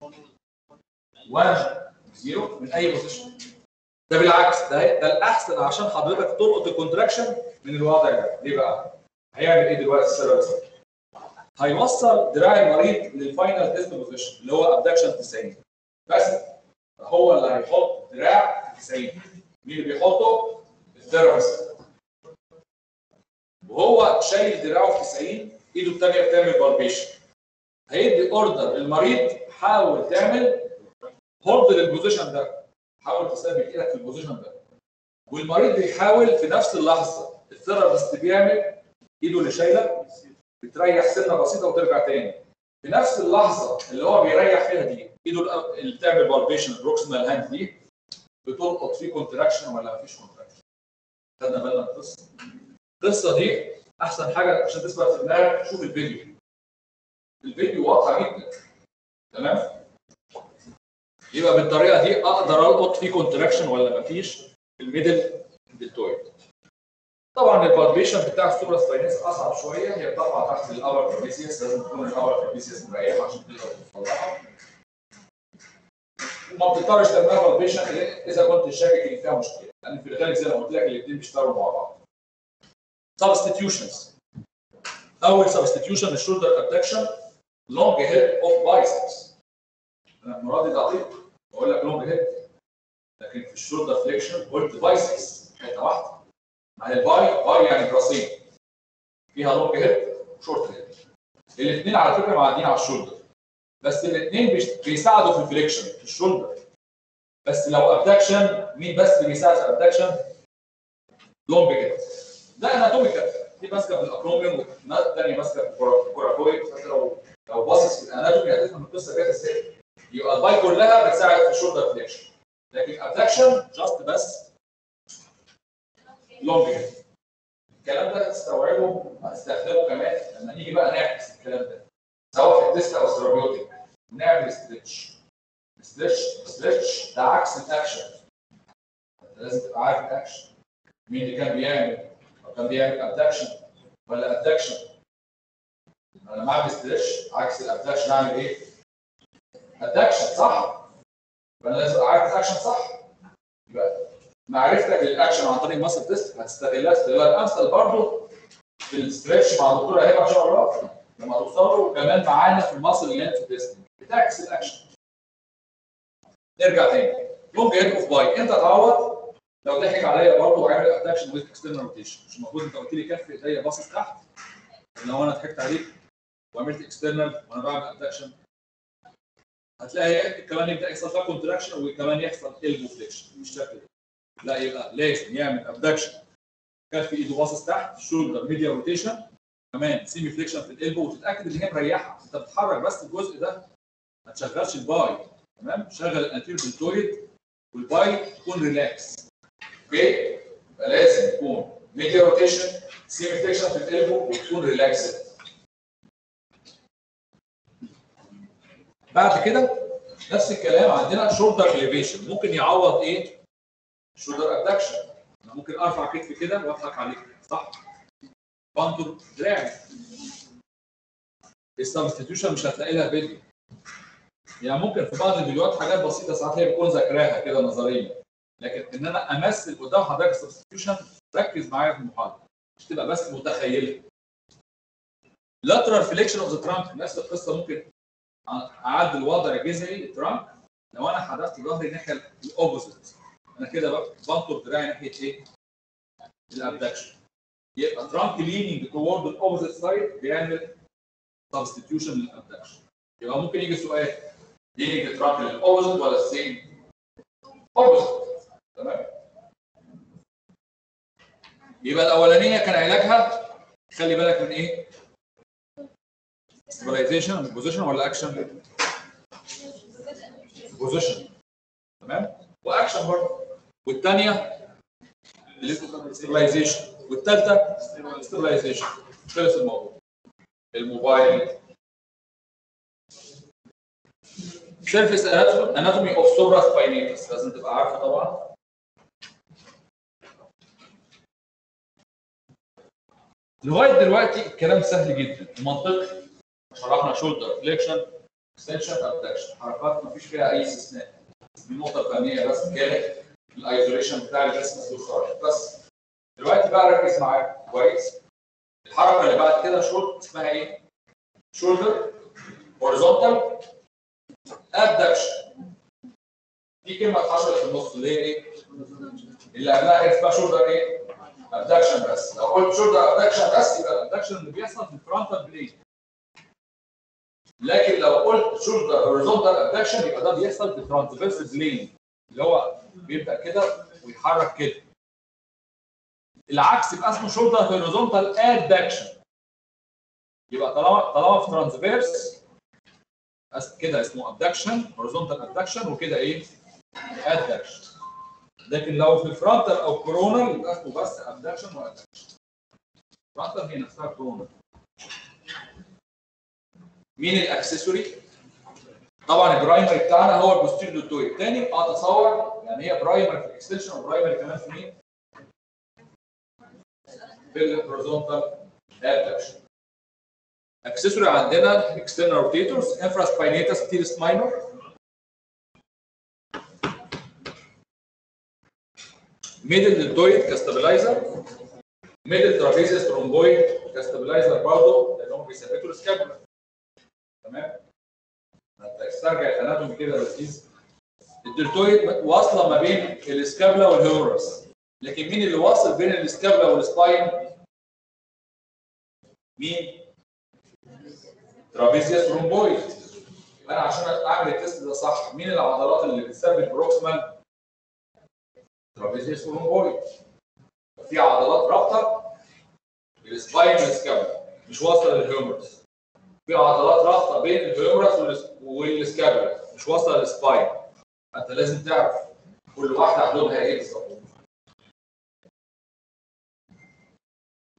1 0 من اي بوزيشن. ده بالعكس ده الاحسن عشان حضرتك تلقط الكونتراكشن من الوضع ده. ليه بقى؟ هيعمل ايه دلوقتي السيرفس؟ هيوصل دراع المريض للفاينل تيست بوزيشن اللي هو ابدكشن 90. بس هو اللي هيحط دراع 90. مين اللي بيحطه؟ الثيرابيست. وهو شايل دراعه في 90 ايده الثانيه بتعمل بالبيشن. هيدي اوردر للمريض حاول تعمل هولد للبوزيشن ده، حاول تثبت ايدك في البوزيشن ده. والمريض بيحاول في نفس اللحظه الثيرابيست بيعمل ايده اللي شايله بتريح سنه بسيطه وترجع تاني. في نفس اللحظه اللي هو بيريح فيها دي ايده اللي بتعمل بالبيشن البروكسيمال هاند دي بتلقط فيه كونتراكشن ولا مفيش كونتراكشن. خدنا بالنا من القصه. القصه دي احسن حاجه عشان تثبت في دماغك شوف الفيديو. الفيديو واضحه جدا. تمام؟ يبقى بالطريقه دي اقدر القط فيه كونتراكشن ولا مفيش في الميدل دلتويد. طبعا البالبيشن بتاع السوبرا سباينس اصعب شويه، هي بتقع تحت الابر ترابيسيوس، لازم تكون الابر ترابيسيوس مريحه عشان تقدر تطلعها. وما بتضطرش تعملها بالبيشن اذا كنت شاكك ان فيها مشكله، لان في الغالب زي ما قلت لك الاثنين بيشتغلوا مع بعض. سبستيتيوشنز. اول سبستيتيوشن الشولدر ابدكشن لونج هيد اوف بايسبس. انا المره دي دقيق بقول لك لونج هيد، لكن في الشولدر فليكشن قلت بايسبس حته واحده. مع الباي يعني براسين فيها لونج هيد وشورت هيد. الاثنين على فكره معديين على الشولدر، بس الاثنين بيساعدوا في الفليكشن في الشولدر. بس لو ابدكشن مين بس اللي بيساعد في الابدكشن؟ لونج هيد. ده اناتوميكال، دي ماسكه في الاكروميوم والثانيه ماسكه في الكوراكويد. لو باصص في الاناتومي هتفهم القصه جت ازاي. يبقى الباي كلها بتساعد في الشولدر فليكشن، لكن ابدكشن جاست بس لونج هيد. الكلام ده هتستوعبه هتستخدمه كمان لما نيجي بقى نعكس الكلام ده سواء في التست او الثيرابيوتيك ونعمل ستريتش. ستريتش ده عكس الاكشن. انت لازم تبقى عارف الاكشن. مين اللي كان بيعمل؟ او كان بيعمل ابدكشن ولا ادكشن؟ انا لما اعمل ستريتش عكس الابدكشن اعمل ايه؟ ادكشن صح؟ فانا لازم ابقى عارف الاكشن صح. يبقى معرفتك للاكشن عن طريق ماسل تيست هتستغلها استغلال امثل برضه في الستريتش مع الدكتور هيبقى ان شاء الله لما توصلوا كمان معانا في الماسل لينث تيست بتعكس الاكشن. نرجع تاني لونج هيد اوف باي انت تعوض لو ضحك عليا برضه وعمل اتاكشن ويز اكسترنال روتيشن. مش المفروض انت قلت لي كف ايديا باصص تحت؟ لو انا ضحكت عليك وعملت اكسترنال وانا بعمل اتاكشن هتلاقي كمان يبدا يحصل فيها كونتراكشن وكمان يحصل البو فليكشن بالشكل ده. لا يبقى لازم يعمل ابدكشن كف ايده باصص تحت شولدر ميديا روتيشن كمان سيمي فليكشن في الالبو وتتاكد ان هي مريحه. انت بتحرك بس الجزء ده ما تشغلش الباي. تمام؟ شغل الانتيريور دلتويد والباي تكون ريلاكس. اوكي؟ يبقى لازم يكون ميديا روتيشن سيمي فليكشن في الالبو وتكون ريلاكسد. بعد كده نفس الكلام عندنا شولدر اليفيشن ممكن يعوض ايه؟ شولدر ابدكشن. انا ممكن ارفع كتفي كده واضحك عليك صح؟ بانتور دراعي. السبستيتيوشن مش هتلاقي لها فيديو. يعني ممكن في بعض الفيديوهات حاجات بسيطه ساعات هي بتكون ذاكراها كده نظريا. لكن ان انا امثل قدام حضرتك السبستيتيوشن ركز معايا في المحاضره مش تبقى بس متخيلها. لاترال فليكشن اوف ذا ترانك نفس القصه. ممكن اعدل الوضع الجذعي الترانك لو انا حدفت ظهري ناحيه الاوبوزيت. انا كده بنطر دراعي ناحيه ايه؟ الابدكشن. يبقى ترانك ليننج توورد الاوبوزيت سايد بيعمل سبستيتيوشن للابدكشن. يبقى ممكن يجي سؤال ليننج ترانك للاوبوزيت ولا السيم؟ اوبوزيت. تمام؟ يبقى الاولانيه كان علاجها خلي بالك من ايه؟ ستابلايزيشن بوزيشن ولا اكشن؟ بوزيشن. تمام؟ واكشن برضه. والثانيه ستابلايزيشن والثالثه ستابلايزيشن. خلص الموضوع. الموبايل سيرفيس اناتومي اوف سوبرا سباينيتس لازم تبقى عارفه طبعا. لغايه دلوقتي الكلام سهل جدا ومنطقي. شرحنا شولدر فليكشن اكستنشن ابدكشن حركات ما فيش فيها اي استثناء. دي النقطه الفنيه بس كانت الايزوليشن بتاع الجسم والخارج. بس دلوقتي بقى ركز معايا كويس. الحركه اللي بعد كده شولد اسمها ايه؟ شولدر هوريزونتال ابدكشن. دي كلمه اتحشرت في النص اللي هي ايه؟ اللي قبلها كانت اسمها شولدر ايه؟ ابدكشن بس. لو قلت شولدر ابدكشن بس يبقى الابدكشن اللي بيحصل في الفرونتال بلين. لكن لو قلت شولدر هوريزونتال ابدكشن يبقى ده بيحصل في الترانسفيرس بلين اللي هو بيبدا كده ويتحرك كده. العكس يبقى اسمه شولدر هوريزونتال ادكشن. يبقى طالما في ترانسفيرس كده اسمه ابدكشن هوريزونتال ابدكشن وكده ايه؟ ادكشن. لكن لو في الفرونتال او كورونال يبقى اسمه بس ابدكشن وادكشن. الفرونتال هي نفسها كورونال. مين الاكسسوري؟ طبعا البرايمري بتاعنا هو البوستيريور دلتويد. تاني اتصور يعني هي برايمري في الاكستنشن وبرايمري كمان في مين؟ في الهوريزونتال ادكشن. اكسسوري عندنا اكسترنال روتيتورز انفراسباينيتس تيرس ماينور ميدل دلتويد كاستابلايزر ميدل ترابيزيوس ترومبويد كاستابلايزر برضه لانهم بيثبتوا السكابولا. تمام؟ استرجع الاناتومي كده لذيذ. الدلتويد واصله ما بين الاسكابلا والهيورس. لكن مين اللي واصل بين الاسكابلا والسباين؟ مين؟ ترابيزيوس ترومبويد. انا عشان اعمل التست ده صح مين العضلات اللي بتثبت بروكسيمال؟ ترابيزيوس ترومبويد. في عضلات رابطه السباين والسكابلا مش واصله للهيومرس. في عضلات رابطه بين الهيومرس والسكابلا مش واصله للسباين. انت لازم تعرف كل واحده حدودها ايه بالظبط.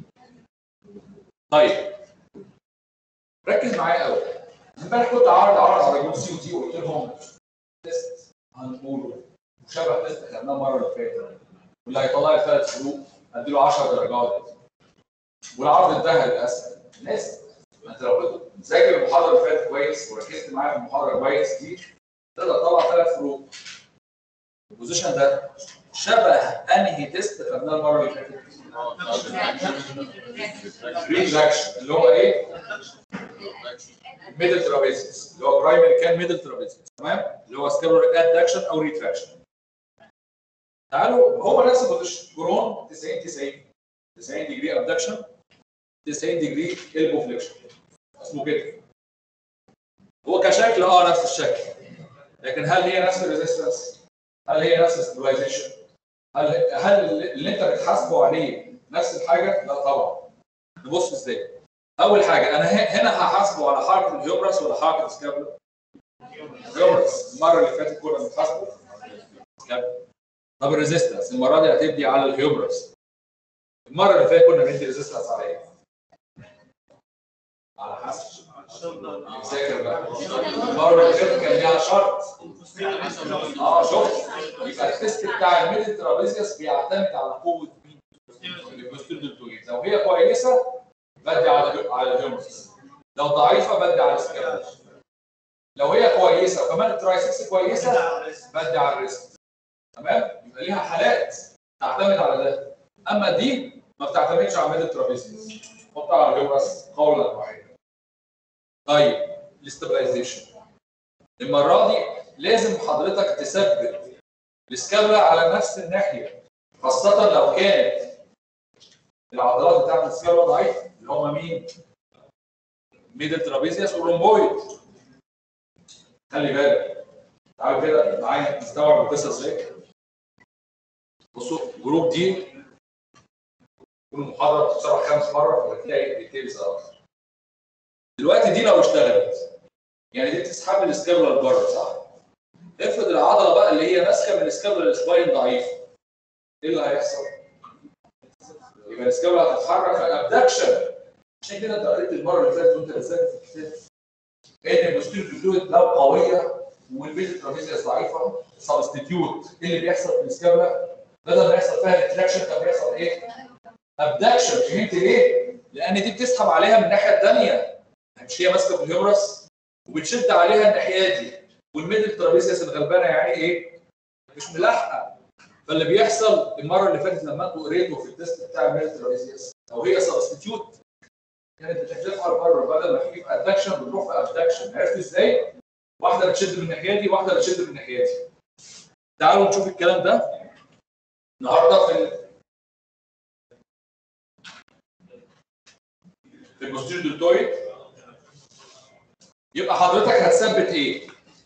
طيب ركز معايا قوي. امبارح كنت عارض على جول سي ودي وقلت لهم تيست هنقوله وشبه تيست خدناه المره اللي فاتت، واللي هيطلع لي 3 فروق اديله 10 درجات، والعرض انتهى للاسف. الناس انت لو كنت مذاكر المحاضره اللي فاتت كويس وركزت معايا في المحاضره كويس دي تقدر تطلع 3 فروق. البوزيشن ده شبه انهي تيست خدناه المره اللي فاتت؟ ريتراكشن اللي هو ايه؟ ميدل ترابيزيس، اللي هو برايمري كان ميدل ترابيزيس، تمام؟ اللي هو سكابولار ادكشن او ريتراكشن. تعالوا هو نفس البوزيشن جرون 90 90 ديجري ابدكشن 90 ديجري البو فليكشن، اسمه كده. هو كشكل نفس الشكل، لكن هل هي نفس الريزيستنس؟ هل هي نفس الستابلايزيشن؟ هل اللي انت بتحاسبه عليه نفس الحاجه؟ لا طبعا. نبص ازاي؟ اول حاجه انا هنا هحاسبه على حركه الهيومرس ولا حركه السكابولا؟ الهيومرس. المره اللي فاتت كنا بنحاسبه سكابولا. طب الريزيستنس المره دي هتدي على الهيومرس. المره اللي فاتت كنا بندي ريزيستنس على ايه؟ على حسب ذاكر بقى. المره اللي فاتت كان ليها شرط. شفت؟ يبقى التست بتاع الميدل ترابيزيوس بيعتمد على قوه مين؟ البوستيريور دلتويد. لو هي كويسه بدي على الهيومرس، لو ضعيفه بدي على السكابولا. لو هي كويسه وكمان الترايسكس كويسه بدي على الريست. تمام؟ يبقى ليها حالات تعتمد على ده. اما دي ما بتعتمدش على الميدل ترابيزيوس، حطها على الهيومرس قولا واحدا. طيب الاستابلايزيشن المره دي لازم حضرتك تثبت السكابولا على نفس الناحيه، خاصه لو كانت العضلات بتاعت السكابولا ضعيفه اللي هم مين؟ ميدل ترابيزيوس والرومبويد. خلي بالك. تعالوا كده معايا نستوعب القصه ازاي. بصوا الجروب دي كل محاضره بتتشرح 5 مرات فبتلاقي ديتيلز اكتر. دلوقتي دي لو اشتغلت يعني دي بتسحب السكابولا لبره صح؟ افرض العضله بقى اللي هي ماسكه من السكابولا السباين ضعيف. ايه اللي هيحصل؟ يبقى السكابولا هتتحرك في الابدكشن. عشان كده انت قريت المره اللي فاتت وانت بتذاكر في الكتاب ان البوستيريور دلتويد لو قويه والميدل ترابيزيوس ضعيفه سبستيتيوت. ايه اللي بيحصل في السكابولا؟ بدل ما يحصل فيها ريتراكشن كان بيحصل ايه؟ ابدكشن. فهمت ليه؟ لان دي بتسحب عليها من الناحيه الثانيه. مش هي ماسكه في الهيومرس وبتشد عليها الناحيه دي، والميدل ترابيزيوس الغلبانه يعني ايه؟ مش ملاحقه. فاللي بيحصل المره اللي فاتت لما انتوا قريتوا في التست بتاع الميدل ترابيزيوس لو هي سبستيتيوت كانت بتحذفها لبره، بدل ما تجيب ادكشن بتروح في ابدكشن. عرفت ازاي؟ واحده بتشد من الناحيه دي واحده بتشد من الناحيه دي. تعالوا نشوف الكلام ده النهارده في البوستيريور دلتويد. يبقى حضرتك هتثبت ايه؟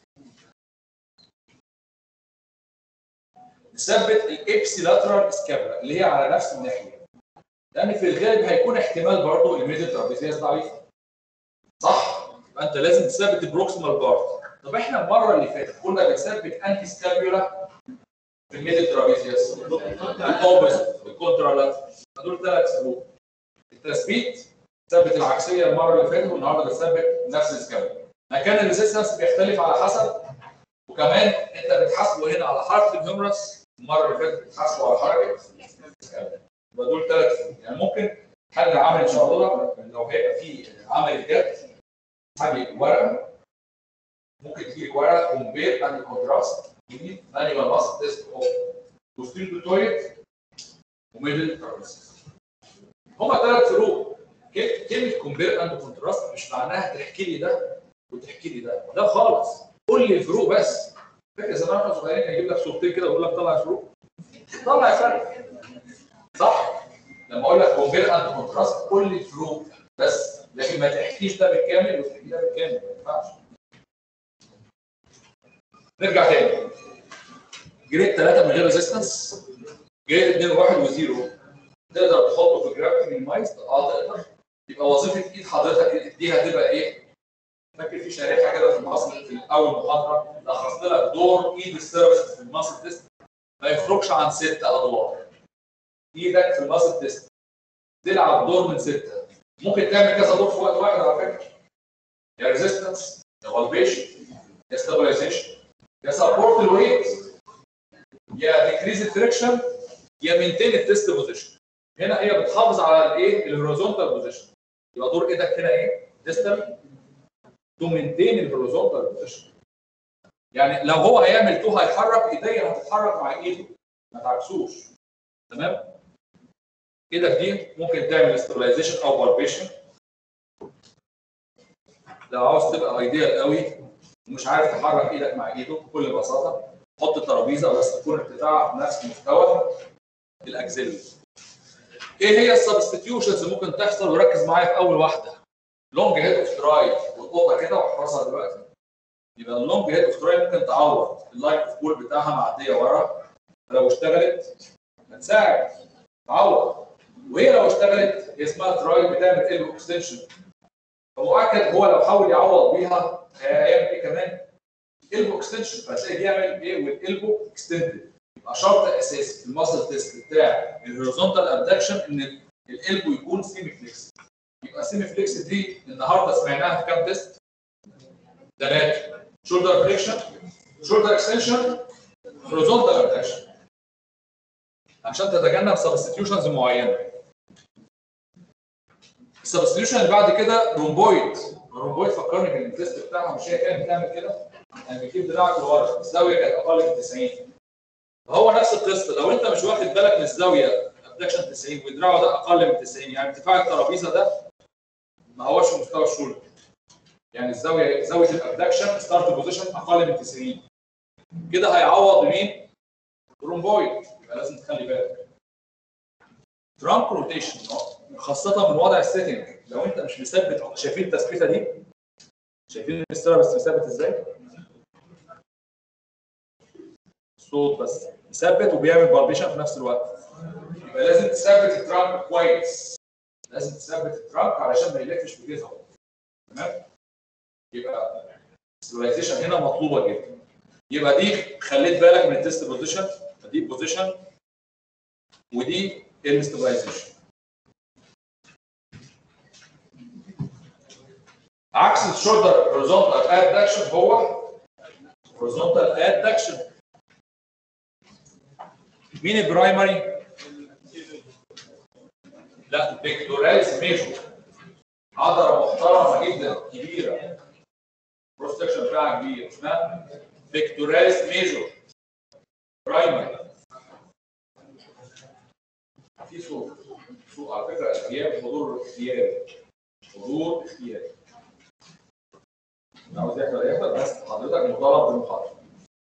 تثبت الابسيلاترال سكابولا اللي هي على نفس الناحيه، لان في الغالب هيكون احتمال برضه الميدل ترابيزيوس ضعيفه صح؟ يبقى انت لازم تثبت البروكسيمال بارت. طب احنا المره اللي فاتت كنا بنثبت انتي سكابيولا في الميدل ترابيزيوس الاوبوزيت الكونترالاترال. دول 3 فروق. التثبيت ثبت العكسيه المره اللي فاتت والنهارده بتثبت نفس السكابولا. مكان الريزيستنس بيختلف على حسب، وكمان انت بتحاسبه هنا على حركه الهيومرس، المره اللي فاتت بتحاسبه على حركه السكابولا. يبقى دول 3 فروق. يعني ممكن حل عمل ان شاء الله لو هيبقى في عمل بجد حاجه ورقه، ممكن تجيب ورقه كومبير اند كونتراست مانيوال ماسل تيست اوف بوستيريور دلتويد وميدل ترابيزيوس. هما 3 فروق. كلمه كومبير اند كونتراست مش معناها تحكي لي ده وتحكي لي ده، لا خالص. قول لي الفروق بس. فاكر زمان واحنا صغيرين كان يجيب لك صورتين كده ويقول لك طلع الفروق. طلع الفرق صح؟ لما اقول لك كومبير اند كونتراست قول لي الفروق بس، لكن ما تحكيش ده بالكامل وتحكي ده بالكامل، ما ينفعش. نرجع تاني. جريد 3 من غير ريزيستنس، جريد 2 و1 و0 تقدر تحطه في جرافيك مينيمايز؟ تقدر. يبقى وظيفه ايد حضرتك دي هتبقى ايه؟ فاكر في شريحه كده في المصل في اول محاضره لخصت لك دور ايد السيرفس في المصل تيست ما يخرجش عن 6 ادوار. ايدك في المصل تيست تلعب دور من 6. ممكن تعمل كذا دور في وقت واحد على فكره. يا ريزيستنس، يا فالبيشن، يا ستابلايزيشن، يا سبورت الويت، يا ديكريز الفريكشن، يا مينتين التست بوزيشن. هنا هي بتحافظ على الايه؟ الهوريزونتال بوزيشن. يبقى دور ايدك هنا ايه؟ ديستال تو مينتين الهوريزونتال بوزيشن. يعني لو هو هيعمل تو هيتحرك، ايديا هتتحرك مع ايده، ما تعكسوش. تمام؟ ايدك دي ممكن تعمل ستابلايزيشن او فالبيشن. لو عاوز تبقى ايديال قوي ومش عارف تحرك ايدك مع ايده بكل بساطه، حط الترابيزه بس تكون ارتفاعها في نفس مستوى الاكزيلري. ايه هي السبستيوشنز اللي ممكن تحصل؟ وركز معايا في اول واحده، لونج هيد اوف تراي، والقطه كده واحفظها دلوقتي. يبقى اللونج هيد اوف تراي ممكن تعوض اللايت اوف بول بتاعها معديه ورا، فلو اشتغلت هتساعد تعوض. وهي لو اشتغلت هي اسمها تراي بتعمل البو اكستنشن، فمؤكد هو لو حاول يعوض بيها هيعمل ايه كمان؟ البو اكستنشن، فهتلاقي بيعمل ايه والالبو اكستندد. يبقى شرط اساسي في الماسل تيست بتاع الهوريزونتال ابدكشن ان الالبو يكون سيمي فليكس. يبقى سيمي فليكس دي النهارده سمعناها في كام تيست؟ 3: شولدر فليكشن، شولدر اكستنشن، هوريزونتال ابدكشن، عشان تتجنب سبستيوشنز معينه. السبستيوشن اللي بعد كده رومبويد. الرومبويد فكرني بالتيست بتاعها، مش هي كانت بتعمل كده؟ يعني بتجيب دراعك لورا، الزاويه كانت اقل من 90. فهو نفس القصه، لو انت مش واخد بالك من الزاويه ابدكشن 90 ودراعه ده اقل من 90، يعني ارتفاع الترابيزه ده ما هوش في مستوى الشولدر. يعني زاويه الابدكشن ستارت بوزيشن اقل من 90. كده هيعوض مين؟ الرومبويد. يبقى لازم تخلي بالك. ترانك روتيشن خاصه من وضع السيتنج، لو انت مش مثبت. شايفين التثبيته دي؟ شايفين السترابس مثبت ازاي؟ صوت بس مثبت وبيعمل بالبيشن في نفس الوقت. يبقى لازم تثبت الترانك كويس، لازم تثبت الترانك علشان ما يلفش بجذعه. تمام؟ يبقى الستابلايزيشن هنا مطلوبه جدا. يبقى دي خليت بالك من التست بوزيشن، دي بوزيشن ودي الستابلايزيشن. عكس الشولدر هوريزونتال ادكشن هو هوريزونتال ادكشن. مين البرايمري؟ لا، البيكتوراليس ميجور، عضله محترمه جدا كبيره، كروس سكشن بتاعها كبير، اسمها بيكتوراليس ميجور برايمري. في صوت على فكره اختياري، حضور اختياري، حضور اختياري. عاوز يحضر بس حضرتك مطالب بالمحاضره.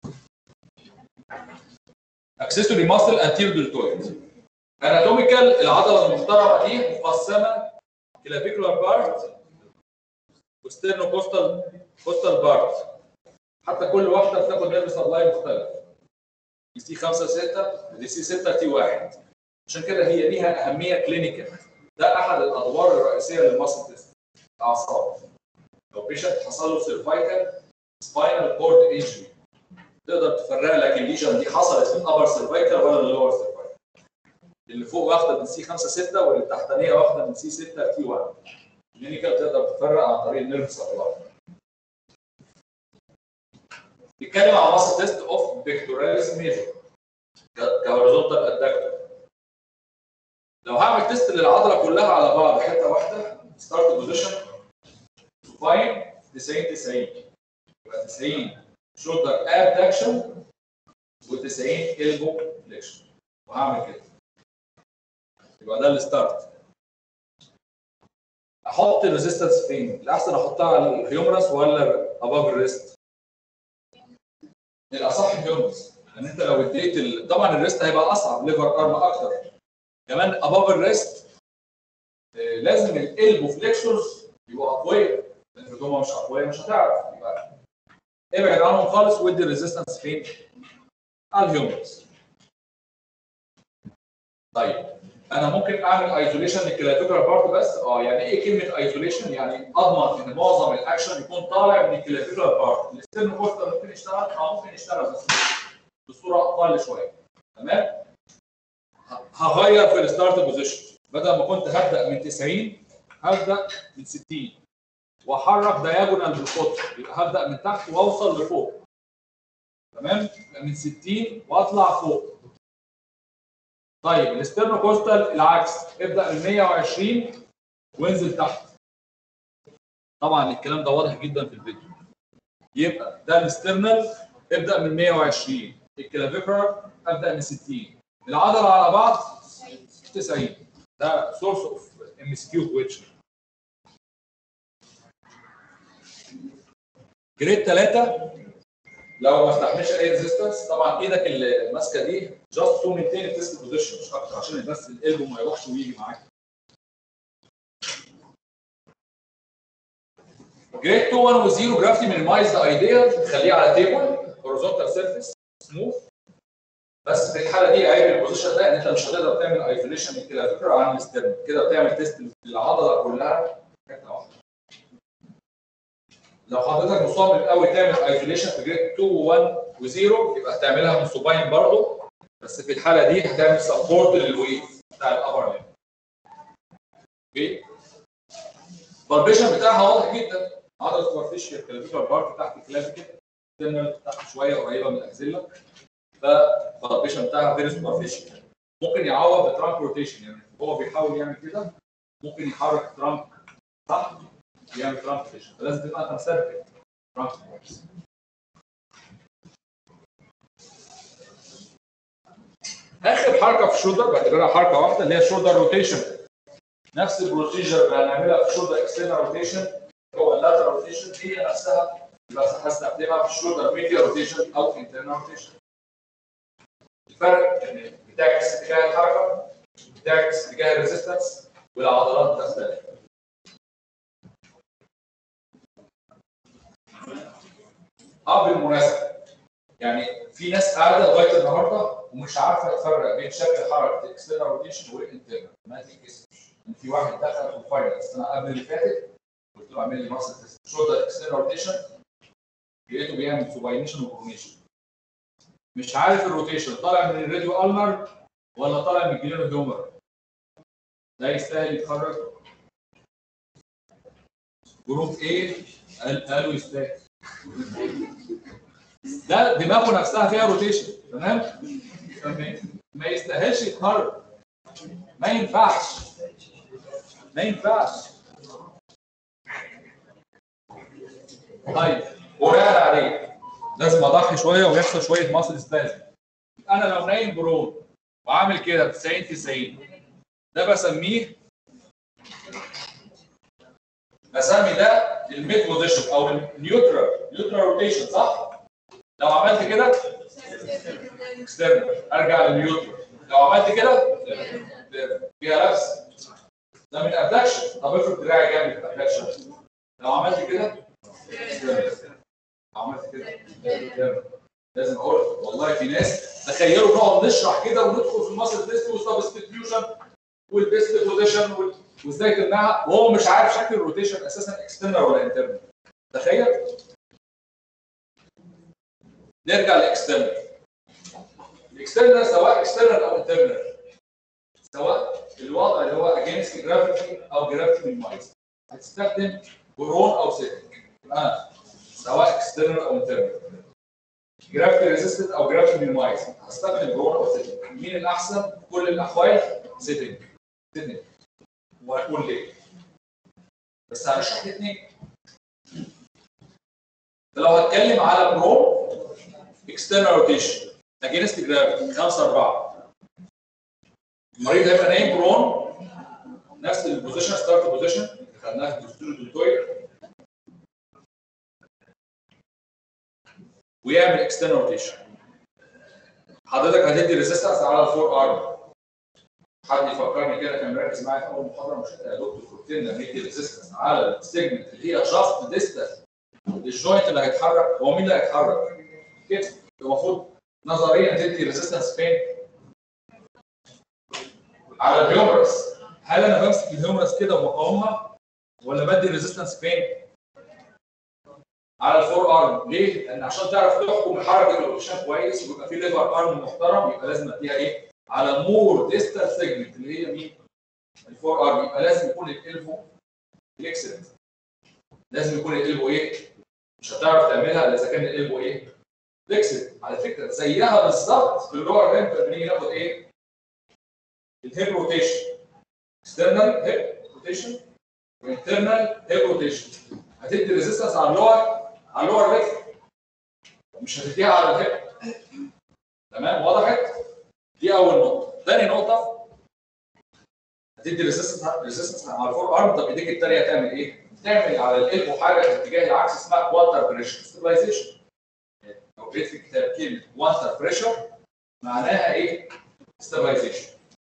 اكسسوري ماسل انتيريور دلتويد. اناتوميكال العضله المحترمه دي مقسمه كلافيكولار بارت وستيرنو كوستال بارت. حتى كل واحده بتاخد نيرف سبلاي مختلف. دي سي 5 6 ودي سي 6 تي 1. عشان كده هي ليها اهميه كلينيكال. ده احد الادوار الرئيسيه للماسل تيست. اعصاب. لو بيشنت حصل له سيرفايكال سباينال كورد انجري، تقدر تفرق لك الليجن دي حصلت في الابر سيرفايكال ولا اللور سيرفايكال. اللي فوق واخده من سي 5 6 واللي تحتانيه واخده من سي 6 تي 1. كلينيكال تقدر تفرق عن طريق النيرف سبلاي. بيتكلم عن ماسل تيست اوف بيكتوراليس ميجور كهوريزونتال ادكتور. لو هعمل تيست للعضله كلها على بعض حته واحده، ستارت بوزيشن سوباين 90 90، يبقى 90 شولدر ابدكشن و90 البو فليكشن، وهعمل كده. يبقى ده الستارت. احط الريزيستنس فين؟ الاحسن احطها على الهيومرس ولا اباف الريست؟ الاصح الهيومرس، لان انت لو اديت طبعا الريست هيبقى اصعب، ليفر ارم اكتر. كمان اباف الريست لازم الالبو فليكسورز يبقوا اقوياء، لان هم مش اقوياء مش هتعرف. يبقى ابعد عنهم خالص وادي الريزيستنس فين؟ على الهيومرس. طيب انا ممكن اعمل ايزوليشن للكلافيكولار بارت بس. يعني ايه كلمه ايزوليشن؟ يعني اضمن ان معظم الاكشن يكون طالع من الكلافيكولار بارت. الاسترنو كوستال ممكن يشتغل، ممكن يشتغل بس بصوره اقل شويه. تمام؟ هغير في الستارت بوزيشن، بدل ما كنت هبدا من 90 هبدا من 60 واحرك دايجونال بالقطر، يبقى هبدا من تحت واوصل لفوق. تمام؟ يبقى من 60 واطلع فوق. طيب الاسترنوكوستال العكس، ابدا من 120 وانزل تحت. طبعا الكلام ده واضح جدا في الفيديو. يبقى ده الاسترنال ابدا من 120، الكلافيكولار ابدا من 60، العضله على بعض 90. ده سورس اوف ام اس كيو كويتشن. جريد 3 لو ما استحملش اي ريزيستنس، طبعا ايدك اللي ماسكه دي جاست تو مينتين التست بوزيشن مش اكتر، عشان بس القلب ما يروحش ويجي معاك. جريد 2 1 و0 جرافيتي مينيمايز ذا ايديا، تخليه على تيبل هوريزونتال سيرفيس سموث. بس في الحاله دي عيب البوزيشن ده ان انت مش هتقدر تعمل ايزوليشن للكلافيكولار عن الستيرن، كده بتعمل تيست للعضله كلها حته واحده. لو حضرتك مصمم قوي تعمل ايزوليشن في جريد 2 و1 و0 يبقى هتعملها من سوباين برضه، بس في الحاله دي هتعمل سبورت للويت بتاع الابر ليم. اوكي؟ الباربيشن بتاعها واضح جدا، عضله سوبرفيشال الكلافيكولار بارت تحت الكلافيكل، التيرنال تحت شويه قريبه من الاكزيلا، فالباربيشن بتاعها فيري سوبرفيشال. ممكن يعوض بترانك روتيشن، يعني هو بيحاول يعمل كده ممكن يحرك الترانك صح؟ يعمل ترانك روتيشن، فلازم تبقى انت مثبت ترانك كويس. اخر حركه في الشولدر بعتبرها حركه واحده اللي هي الشولدر روتيشن. نفس البروسيجر اللي هنعملها في الشولدر اكسترنال روتيشن هو اللاترال روتيشن، هي نفسها بس هستخدمها في الشولدر ميديا روتيشن او انترنال روتيشن. الفرق ان بتعكس اتجاه الحركه، بتعكس اتجاه الريزستنس، والعضلات تختلف. بالمناسبه يعني في ناس قاعده لغايه النهارده ومش عارفه تفرق بين شكل حركه الاكسترنال روتيشن والانترنال، ما تنكسرش. في واحد دخل في الفاينل السنه قبل اللي فاتت قلت له اعمل لي ماسل تيست شولدر اكسترنال روتيشن، لقيته بيعمل سوباينيشن وبرونيشن. مش عارف الروتيشن طالع من الراديو النر ولا طالع من الجلينو هيومر. ده يستاهل يتخرج؟ جروب ايه قالوا يستاهل. ده دماغه نفسها فيها روتيشن، تمام؟ ما يستاهلش يتخرج. ما ينفعش. ما ينفعش. طيب بناء عليه لازم اضحي شويه ويحصل شويه ماسل سبازم. انا لو نايم برون وعامل كده 90 90 ده بسميه ده الميد بوزيشن او النيوترال روتيشن صح؟ لو عملت كده اكسترنال ارجع للنيوترال، لو عملت كده فيها لبس ده من ابدكشن. طب افرض دراعي جامد في ابدكشن، لو عملت كده عملت كده لازم اقول والله في ناس تخيلوا نقعد نشرح كده وندخل في الماسل تيست والسبستيتيوشن والبيست بوزيشن وازاي تمنعها وهو مش عارف شكل الروتيشن اساسا اكسترنال ولا انترنال. تخيل. نرجع للاكسترنال. الاكسترنال سواء اكسترنال او انترنال، سواء الوضع اللي هو اجينست جرافيتي او جرافيتي مينيمايز، هتستخدم برون او سيتنج. انا سواء اكسترنال او انترنال، جرافيتي ريزيستنت او جرافيتي مينيمايز، هستخدم برون او سيتنج. مين الاحسن في كل الاحوال؟ سيتنج. وهقول ليه. بس هنشرح الاثنين. لو هتكلم على برون اكسترنال روتيشن اجينست جرافيتي 5 4، المريض هيبقى نايم برون نفس البوزيشن ستارت بوزيشن اللي خدناها في الدكتور الدكتوري، ويعمل اكسترنال روتيشن. حضرتك هتدي ريزيستنس على الفور ارم. حد يفكرني كده كان مركز معايا في اول محاضره مش يا دكتور قلت لنا ندي ريزيستنس على السيجمنت اللي هي جاست ديستنس للجوينت اللي هيتحرك. هو مين اللي هيتحرك؟ كده المفروض نظريا تدي ريزيستنس فين؟ على الهيومرس. هل انا بمسك الهيومرس كده وبقاومها ولا بدي ريزيستنس فين؟ على الفور ارم. ليه؟ لان عشان تعرف تحكم حركه الاوبشن كويس ويبقى في ليفر ارم محترم يبقى لازم اديها ايه؟ على مور ديستال سيجمنت اللي هي مين؟ الفور ارم. يبقى لازم يكون الالفو فليكسد لازم يكون القلب ايه؟ مش هتعرف تعملها الا اذا كان القلب ايه؟ فليكسد. على فكره زيها بالظبط في اللور ريمب لما نيجي ناخد ايه؟ الهيب روتيشن. اكسترنال هيب روتيشن وانترنال هيب روتيشن. هتدي ريزيستنس على اللور ريمب مش هتديها على الهيب. تمام وضحت؟ دي اول نقطه. ثاني نقطه هتدي ريزيستنس على الفور ارم. طب ايديك الثانيه تعمل ايه؟ تعمل على القلب حاجه في الاتجاه العكسي اسمها كوانتر بريشر ستابلايزيشن. لو قريت في الكتاب كلمه كوانتر بريشر معناها ايه؟ ستابلايزيشن.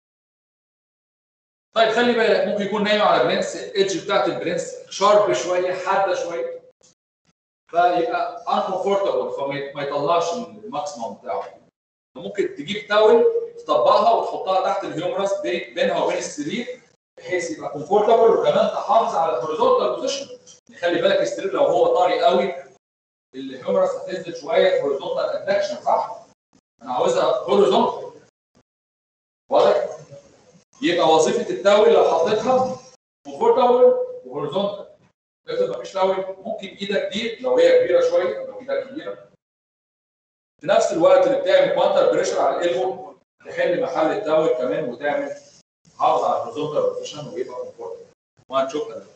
طيب خلي بالك ممكن يكون نايم على برنس الايدج بتاعت البرنس شارب شويه حاده شويه فيبقى انكمفورتبل فما يطلعش الماكسيموم بتاعه. ممكن تجيب تاول تطبقها وتحطها تحت الهيومرس بينها وبين السرير بحيث يبقى كومفورتبل وكمان تحافظ على الهوريزونتال بوزيشن. خلي بالك السرير لو هو طري قوي الهيومرس هتنزل شويه هوريزونتال ادكشن صح؟ انا عاوزها هوريزونتال. واضح؟ يبقى وظيفه التاول لو حطيتها كومفورتبل وهوريزونتال. افرض مفيش تاول ممكن ايدك دي لو هي كبيره شويه لو ايدك كبيره في نفس الوقت اللي بتعمل كوانتر بريشر على القلب تحل محل التاول كمان وتعمل تحافظ على الهوريزونتال بوزيشن ويبقى كومفورتبل. وهنشوفها دلوقتي.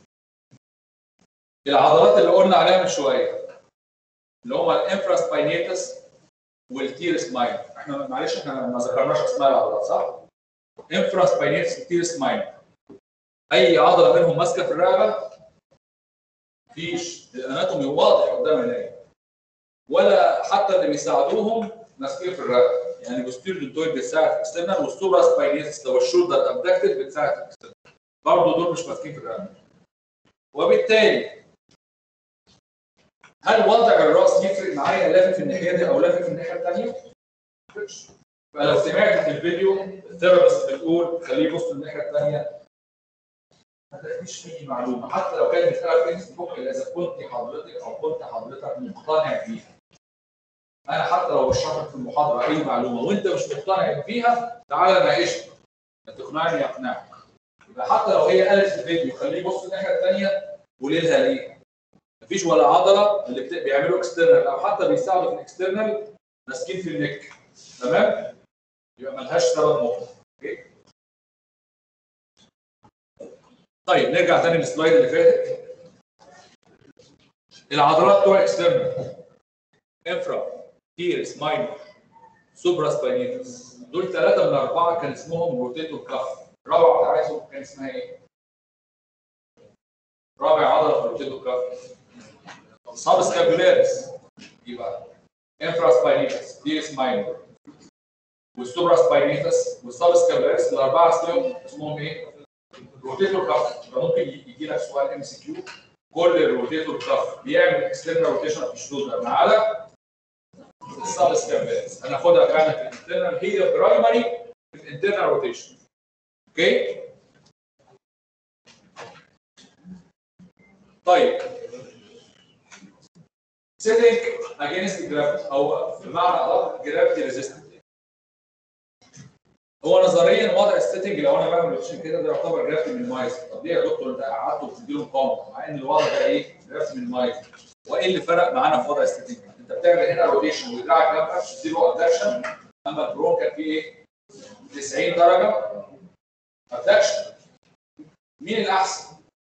العضلات اللي قلنا عليها من شويه اللي هم الانفراسباينيتس والتيرس ماين. احنا معلش احنا ما ذكرناش اسماء العضلات صح؟ انفراسباينيتس والتيرس ماين اي عضله منهم ماسكه في الرقبه مفيش الاناتومي واضح قدام عينيا ولا حتى اللي بيساعدوهم ماسكين في الرقبه. يعني البوستيريور دلتويد بتساعد الاكسترنال والسوبرا سباينيتس لو الشولدر ابدكتد بتساعد الاكسترنال برضه دول مش ماسكين في الرقبه. وبالتالي هل وضع الراس يفرق معايا لافف في الناحيه دي او لافف في الناحيه الثانيه؟ ما يفرقش. فلو سمعت في الفيديو الثيرابيست بتقول خليه يبص الناحيه الثانيه ما تديش اي معلومه حتى لو كانت بتقرا في فيسبوك الا اذا كنت حضرتك او كنت حضرتك مقتنع بيها. انا حتى لو بشرح لك في المحاضره اي معلومه وانت مش مقتنع بيها تعالى ناقشني. تقنعني اقنعك. يبقى حتى لو هي قالت في الفيديو خليه يبص الناحيه الثانيه قولي لها ليه؟ مفيش ولا عضله اللي بيعملوا اكسترنال او حتى بيساعدوا في الاكسترنال ماسكين في النك. تمام؟ يبقى ملهاش سبب مقنع. اوكي؟ طيب نرجع تاني للسلايد اللي فاتت. العضلات بتوع الاكسترنال انفرا تيرس ماينر سوبرا سباينيتس دول 3 من 4 كان اسمهم روتيتور كاف. الرابعه بتاعتهم كان اسمها ايه؟ رابع عضله في الروتيتور كاف سب سكابولاريس. يبقى انفرا سباينيتس تيرس ماينر والسوبرا سباينيتس والسب سكابولاريس الاربعه اسمهم ايه؟ روتيتور كاف. يبقى ممكن يجي لك سؤال ام سي كيو كل الروتيتور كاف بيعمل اكسترنال روتيشن في الشولدر ما عدا السب سكابولاريس. هناخدها فعلا في الانترنال هي برايمري في الانترنال روتيشن. اوكي؟ طيب سيتنج اجينست جرافيتي او بمعنى ادق جرافيتي ريزيستنت. هو نظريا وضع السيتنج لو انا بعمل روتيشن كده ده يعتبر جرافيتي مينيمايز. طب ليه يا دكتور انت قعدت وبتدي له مقاومه مع ان الوضع ده ايه؟ جرافيتي مينيمايز. وايه اللي فرق معانا في وضع السيتنج؟ انت بتعمل هنا روتيشن ودراعك جنبك زيرو ادكشن اما البرون كان فيه ايه؟ 90 درجه ادكشن. مين الاحسن؟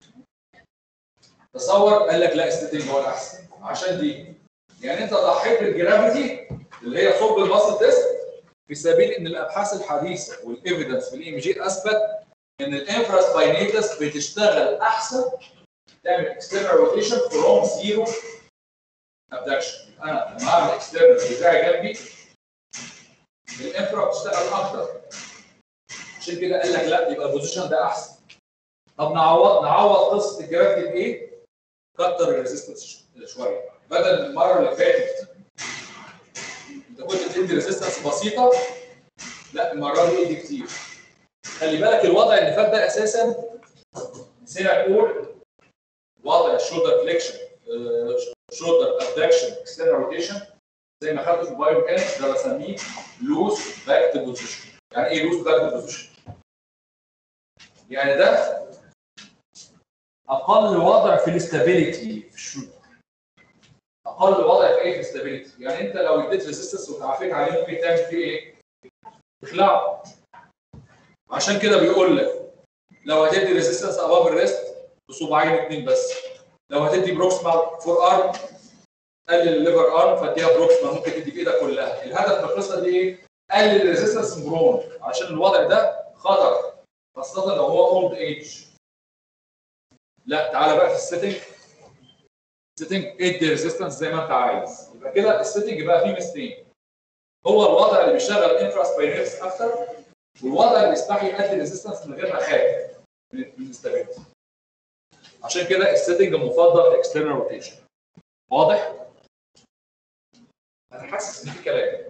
تصور قال لك لا السيتنج هو الاحسن عشان دي يعني انت ضحيت بالجرافيتي اللي هي صلب الماسل تيست في سبيل ان الابحاث الحديثه والايفيدنس في الاي ام جي اثبت ان الانفراسباينيتس بتشتغل احسن تعمل اكسترنال روتيشن فروم زيرو ابدكشن. انا لما اعمل اكسترنال بتاعي جنبي الانفرا بتشتغل اكتر عشان كده قال لك لا يبقى البوزيشن ده احسن. طب نعوض قصه الجرافيتي بايه؟ كتر الريزيستنس شويه بدل المره اللي فاتت انت كنت بتدي ريزيستنس بسيطه لا المره دي كتير. خلي بالك الوضع اللي فات ده اساسا نسينا نقول وضع الشولدر فليكشن شولدر ابدكشن اكسترنال روتيشن زي ما خدته في البايو ميكانكس ده بسميه لوز باك بوزيشن. يعني ايه لوز باك بوزيشن؟ يعني ده اقل وضع في الاستابيليتي في الشوت. اقل وضع في ايه؟ في الاستابيليتي. يعني انت لو اديت ريزيستنس وتعافيت عليه ممكن تعمل فيه ايه؟ تخلعه. عشان كده بيقول لك لو هتدي ريزيستنس اباف الريست بصباعين اثنين بس. لو هتدي بروكسيمال فور ارم قلل الليفر ارم فاديها بروكسيمال، ممكن تدي بايدك كلها. الهدف من القصه دي ايه؟ قلل الريزيستنس برون عشان الوضع ده خطر خاصه لو هو اولد ايج. لا تعالى بقى في السيتنج. السيتنج ادي ريزيستنس زي ما انت عايز. يبقى كده السيتنج بقى فيه ميزتين. هو الوضع اللي بيشغل انفراسبيريتس اكتر، والوضع اللي يسمح يؤدي ريزيستنس من غير ما اخاف من الاستابيليتي. عشان كده السيتنج المفضل الاكسترنال روتيشن. واضح؟ انا حاسس ان في كلام.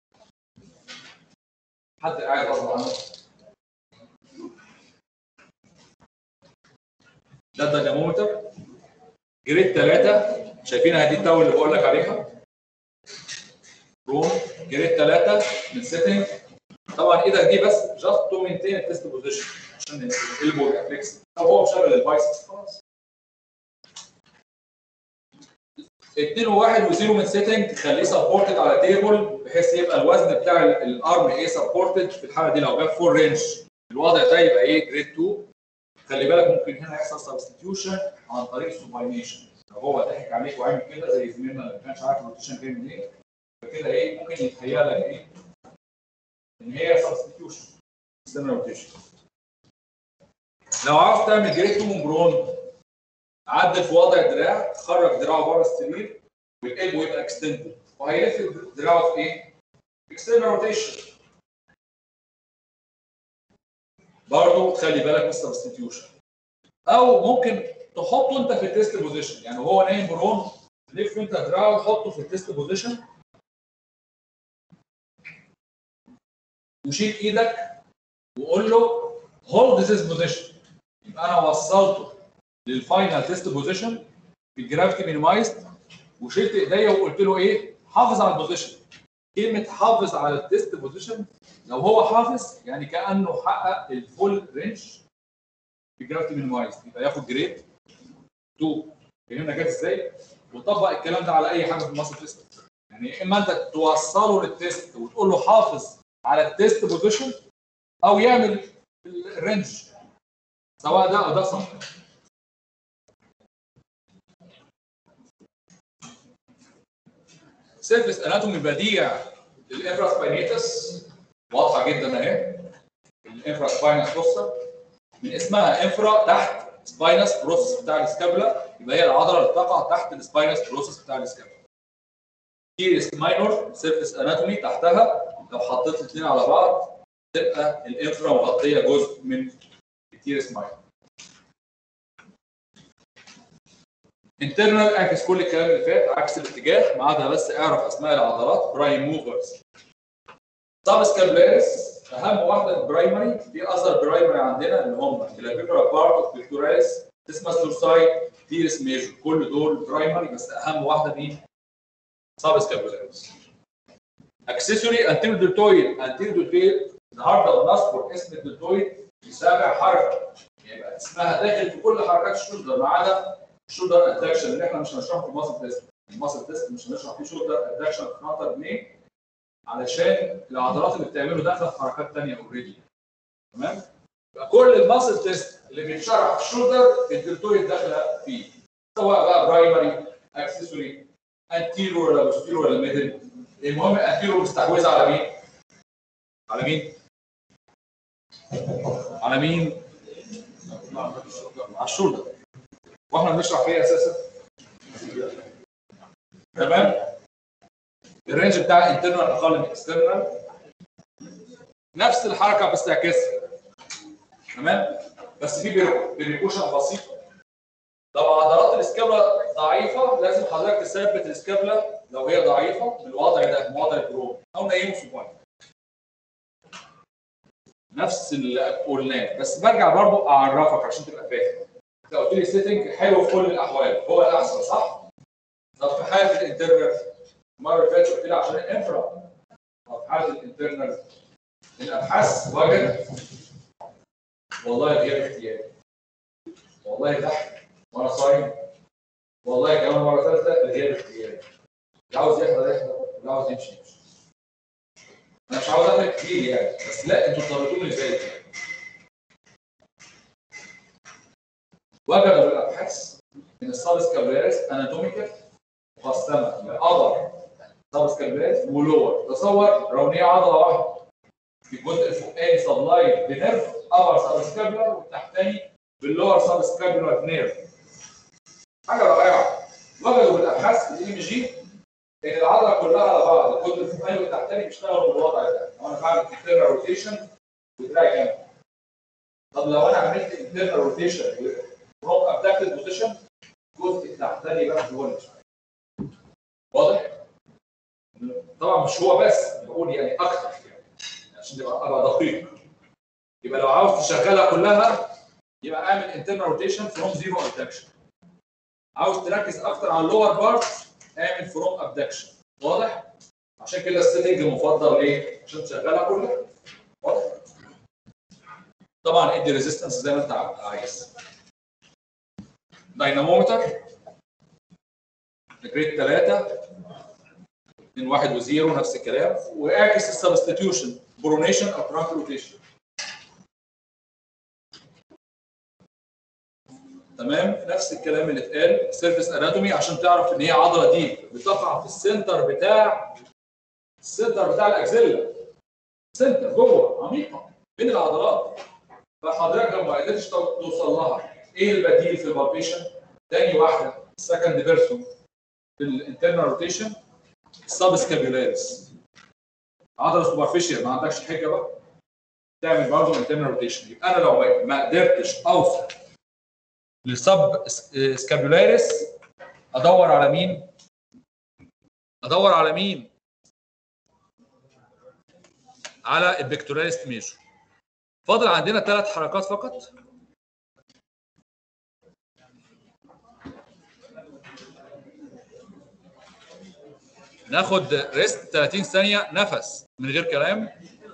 حد قاعد غصب عنه؟ ده الدينامومتر جريد 3. شايفين هذه التاول اللي بقول لك عليها؟ روم جريد 3 من سيتنج. طبعا ايدك دي بس جاست تو مينتين التست بوزيشن عشان الالبو يبقى فليكس. لو هو مشغل البايسبس خلاص. 2 و1 و0 من سيتنج تخليه سبورتد على تيبل بحيث يبقى الوزن بتاع الارم ايه سبورتد. في الحاله دي لو جاب فول رينج الوضع ده يبقى ايه؟ جريد 2. خلي بالك ممكن هنا يحصل سبستيتيوشن عن طريق السوباينيشن. لو هو ضحك عليك وعامل كده زي زميلنا اللي ما كانش عارف الروتيشن جاي منين، فكده ايه؟ ممكن يتهيأ لك ايه؟ ان هي سبستيتيوشن استنى روتيشن. لو عاوز تعمل جريد 2 من برون عدل في وضع الدراع، خرج دراعه بره السرير والقلب يبقى اكستندد وهيلف دراعه في ايه؟ اكسترنال روتيشن. برضه خلي بالك من السبستيتيوشن. او ممكن تحطه انت في التيست بوزيشن، يعني وهو نايم برون لف انت دراعه وحطه في التيست بوزيشن وشيل ايدك وقول له هولد ذيس بوزيشن. يبقى انا وصلته للفاينل تيست بوزيشن في الجرافيتي مينيمايزد وشلت ايديا وقلت له ايه؟ حافظ على البوزيشن. كلمه حافظ على التيست بوزيشن لو هو حافظ يعني كانه حقق الفول رينج في الجرافيتي مينيمايزد يبقى ياخد جريد 2. فهمنا جت ازاي؟ وطبق الكلام ده على اي حاجه في الماسل تيست. يعني اما انت توصله للتيست وتقول له حافظ على التيست بوزيشن او يعمل الرينج سواء ده او ده صح. سيرفيس اناتومي بديع للانفراسباينيتس واضحه جدا اهي. الانفراسباينس بروسس من اسمها انفرا تحت سباينس بروسس بتاع السكابولا، يبقى هي العضله اللي بتقع تحت السباينس بروسس بتاع السكابولا. تيريس ماينور سيرفيس اناتومي تحتها، لو حطيت الاثنين على بعض تبقى الانفرا مغطيه جزء من التيريس ماينور. انترنال اعكس كل الكلام اللي فات عكس الاتجاه ما عدا بس اعرف اسماء العضلات. برايم موفرز سب سكابولاريس اهم واحده البرايمري. في اصغر برايمري عندنا اللي هم الابيكولا بارت اوف بيكتوراليس اسمها سورسايد تيريس ميجور. كل دول برايمري بس اهم واحده مين؟ سب سكابولاريس. اكسسوري انتيريور دلتويد. انتيريور دلتويد النهارده بنذكر اسم الدلتويد بسابع حركه، يبقى اسمها داخل في كل حركات الشولدر ما عدا الشولدر ادكشن اللي احنا مش هنشرحه في الماسل تيست. الماسل تيست مش هنشرح فيه شولدر ادكشن في نقطه 2 علشان العضلات اللي بتعمله داخله في حركات ثانيه اوريدي. تمام؟ يبقى كل الماسل تيست اللي بيتشرح في الشولدر الدلتويد داخله فيه، سواء بقى برايمري اكسسوري انتيرور ولا بوستيرور ولا ميدل. المهم انتيرور مستحوذه على مين؟ على مين؟ على مين؟ على الشولدر. واحنا بنشرح فيها اساسا. تمام؟ الرينج بتاع الانترنال اقل من الاكسترنال. نفس الحركه بس تعكسها. تمام؟ بس في بريكوشن بسيطه. لو عضلات الاسكابلا ضعيفه لازم حضرتك تثبت الاسكابلا لو هي ضعيفه بالوضع ده، وضع البرون او نايم سوباين. نفس اللي قلناه بس برجع برضو اعرفك عشان تبقى فاهم. انت قلت لي سيتنج حلو في كل الاحوال هو الاحسن صح؟ طب في حاله الانترنال المره اللي فاتت قلت لي عشان الانفرا. طب في حاله الانترنال الابحاث وجدت والله غير اختياري. والله ضحك وانا صايم والله كمان مره ثالثه الغياب اختياري. اللي عاوز يحضر يحضر، اللي عاوز يمشي يمشي. انا مش عاوز اعمل كتير يعني، بس لا انتوا اضطريتوني لذلك يعني. وجدوا بالابحاث ان السابسكابيلاريس اناتوميكال مقسمه لابر سابسكابيلاريس ولور. تصور لو هي عضله واحده في الجزء الفوقاني سبلايد بنيرف ابر سابسكابيلار والتحتاني باللور سابسكابيلار نيرف. حاجه رائعه. وجدوا بالابحاث في الاي ام جي ان العضله كلها على بعض الجزء الفوقاني والتحتاني بيشتغلوا بالوضع ده. لو انا بعمل انترنال روتيشن ودراع جنب. طب لو انا عملت انترنال روتيشن فروم ابدكتد بوزيشن الجزء التحتاني بس هو اللي بيشتغل. واضح؟ طبعا مش هو بس، بقول يعني اكتر يعني عشان ابقى دقيق. يبقى لو عاوز تشغلها كلها يبقى اعمل انترنال روتيشن فروم زيرو ابدكشن. عاوز تركز اكتر على اللور بارت اعمل فروم ابدكشن. واضح؟ عشان كده السيتنج المفضل ليه؟ عشان تشغلها كلها. واضح؟ طبعا ادي ريزيستنس زي ما انت عايز. داينامومتر جريد 3 من 1 و0 نفس الكلام، واعكس السبستيتيوشن برونيشن او ترانك روتيشن. تمام؟ نفس الكلام اللي اتقال سيرفيس اناتومي عشان تعرف ان هي عضله دي بتقع في السنتر بتاع الاكزيلا. سنتر جوه عميقه بين العضلات. فحضرتك لو ما قدرتش توصل لها ايه البديل في البالبيشن؟ تاني واحده السكند بيرسون في الانترنال روتيشن السابسكابيولاريس. عضله سوبرفيشال ما عندكش حاجه بقى تعمل برضه انترنال روتيشن. يبقى انا لو ما قدرتش اوصل للسب سكابيولاريس ادور على مين؟ على البكتوراليس ميجور. فاضل عندنا 3 حركات فقط. ناخد ريست 30 ثانيه نفس من غير كلام.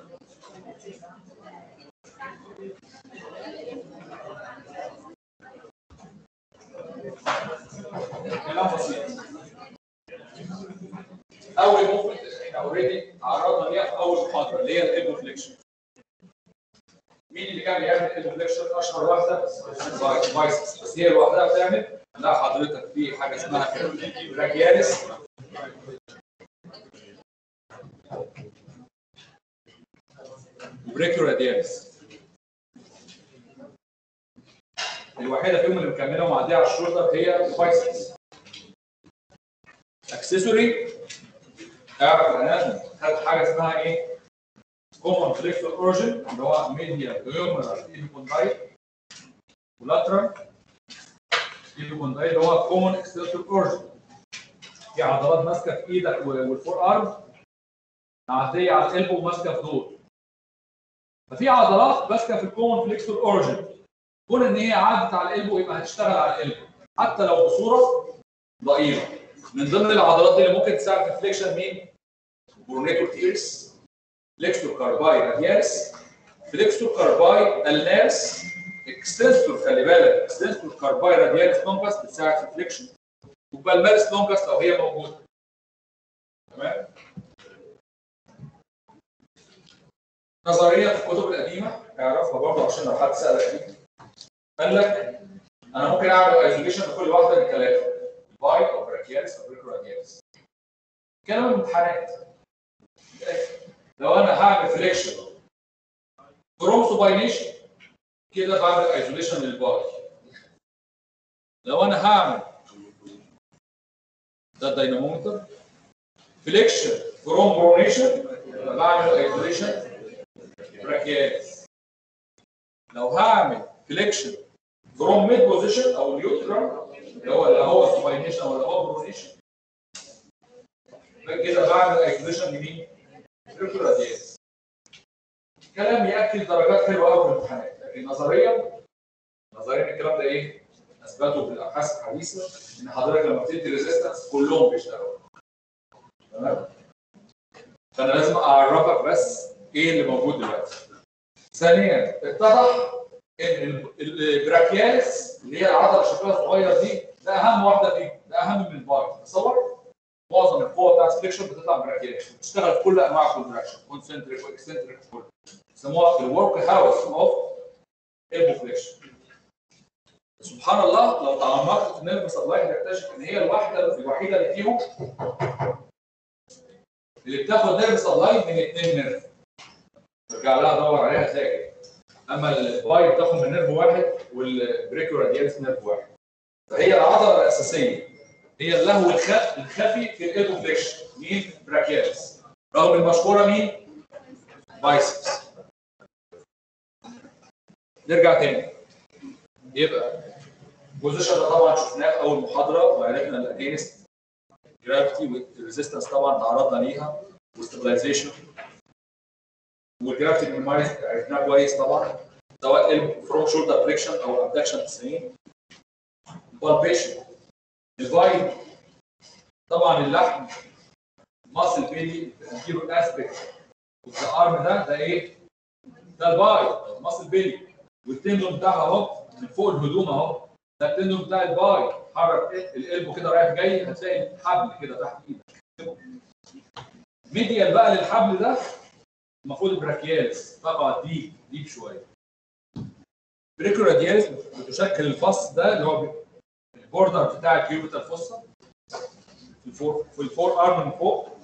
كلام بسيط. اول موفمنت احنا اوريدي عرضنا ليها في اول محاضره اللي هي الالبو فليكشن. مين اللي كان بيعمل الالبو فليكشن؟ اشهر واحده بايسبس، بس هي لوحدها بتعمل. لا حضرتك في حاجه اسمها براكياليس وبريكيو رادياليس. الوحيده فيهم اللي مكمله ومعديه على الشولدر هي البايسبس. اكسسوري اعرف الاناتومي. خد حاجه اسمها ايه؟ كومون فليكسور اورجن اللي هو ميديال هيومرال ايبوكوندايل ولاترال ايبوكوندايل اللي هو كومون اكستنسور اورجن. في عضلات ماسكه في ايدك والفور ارم معديه على القلب وماسكه في دول. ففي عضلات ماسكه في الكومون فليكسور اورجن. كون ان هي عدت على القلب يبقى هتشتغل على القلب حتى لو بصوره ضئيله. من ضمن العضلات دي اللي ممكن تساعد في الفليكشن مين؟ برونيتور تيرس، فليكسور كارباي رادياليس، فليكسور كارباي الناس، اكستنسور. خلي بالك اكستنسور كارباي رادياليس لونجاس بتساعد في الفليكشن، وبالمارس لونجاس لو هي موجوده. تمام؟ نظريه في الكتب القديمه اعرفها برضه عشان لو حد سالك فيها. قال لك انا ممكن اعمل ايزوليشن لكل واحده من ثلاثه باي او براكياليس او بريكو رادياليس. كلام الامتحانات. لو انا هعمل فليكشن فروم سوباينيشن كده بعمل ايزوليشن للباي. لو انا هعمل ده الداينامومتر فليكشن فروم برونيشن بعمل ايزوليشن براكياليس. لو هعمل فليكشن فروم ميد بوزيشن او نيوترال اللي هو سوباينيشن ولا هو برونيشن كده بعمل ايزوليشن لمين؟ بريكو رادياليس. كلام ياكل درجات حلوه قوي في الامتحانات، لكن نظريا الكلام ده ايه؟ اثبته في الابحاث الحديثه ان حضرتك لما بتدي ريزيستنس كلهم بيشتغلوا. تمام؟ فانا لازم اعرفك بس ايه اللي موجود دلوقتي. ثانيا اتضح البراكيالس اللي هي العضله اللي شكلها صغير دي، ده اهم واحده فيهم، ده اهم من الباي. تصور معظم القوه بتاعت الفليكشن بتطلع من البراكيالس، بتشتغل في كل انواع الكونتراكشن، كونسنتريك واكسنتريك كله. يسموها الورك هاوس اوف البو فليكشن. سبحان الله لو تعمقت في النيرف سبلاي هتكتشف ان هي الوحيده اللي فيهم اللي بتاخد نيرف سبلاي من 2 نيرف. ترجع لها دور عليها تلاقي كده. اما الباي بتاخد من نيرف واحد والبريكيو رادياليس نيرف واحد. فهي العضله الاساسيه هي اللهو الخفي في الالبو فليكشن. مين؟ براكياليس. رغم المشهوره مين؟ بايسبس. نرجع تاني. يبقى البوزيشن ده طبعا شفناه في اول محاضره وعرفنا الاجينست جرافيتي والريزيستنس طبعا تعرضنا ليها واستابلايزيشن والجرافيتي مينيمايز عرفناه كويس طبعا سواء الفروم شولدر فليكشن او ابدكشن 90. بالبيشن الفاي طبعا اللحم ماسل بيلي الكيلو اسبكت والذا ارم ده ايه؟ ده الباي ماسل بيلي والتندون بتاعها اهو من فوق الهدوم اهو ده التندون بتاع الباي. حرك القلب كده رايح جاي هتلاقي حبل كده تحت ايدك. ميديال بقى للحبل ده المفروض البراكيالس تقع ديب شويه. بريكيو رادياليس بتشكل الفص ده اللي هو البوردر بتاع الكيوبيتال فوسا في الفور ارم من فوق.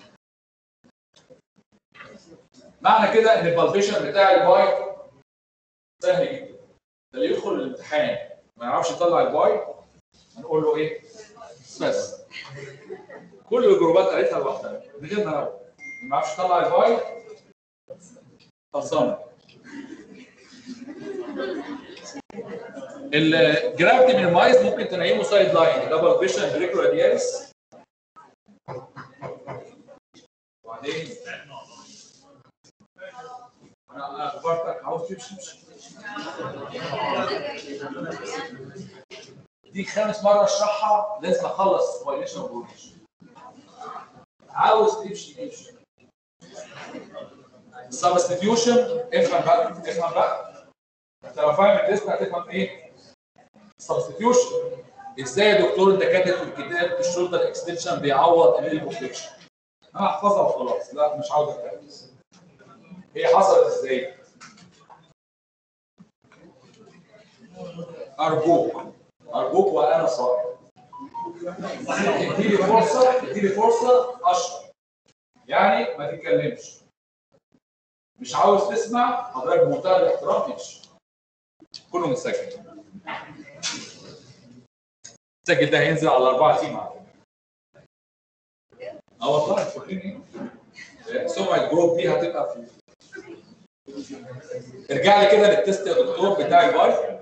معنى كده ان البالبيشن بتاع الباي سهل جدا. اللي يدخل الامتحان ما يعرفش يطلع الباي هنقول له ايه؟ بس كل الجروبات قالتها لوحدها من غير ما يعرفش يطلع الباي خلصانه. الجرافيتي مينيمايز ممكن تنيمه سايد لاين دبل فيشن بريكيو رادياليس. وبعدين انا اخبرتك عاوز تمشي دي 5 مرة اشرحها لازم اخلص فايليشن وبروفيشن. عاوز تمشي. السبستيتيوشن افهم بقى انت لو فاهم التست هتفهم ايه؟ السبستيتيوشن ازاي يا دكتور انت كاتب في الكتاب الشولدر اكستنشن بيعوض الالبو فليكشن. انا احفظها وخلاص، لا مش عاوز اتكلم. هي حصلت ازاي؟ ارجوك وانا صائم اديني فرصه اشرح. يعني ما تتكلمش. مش عاوز تسمع حضرتك بمنتهى الاحترام تمشي. كله متسجل. السجل ده هينزل على 4 تيم على فكره. والله فاكرين ايه؟ سمعه الجروب دي هتبقى في. ارجع لي كده للتست يا دكتور بتاع الباي.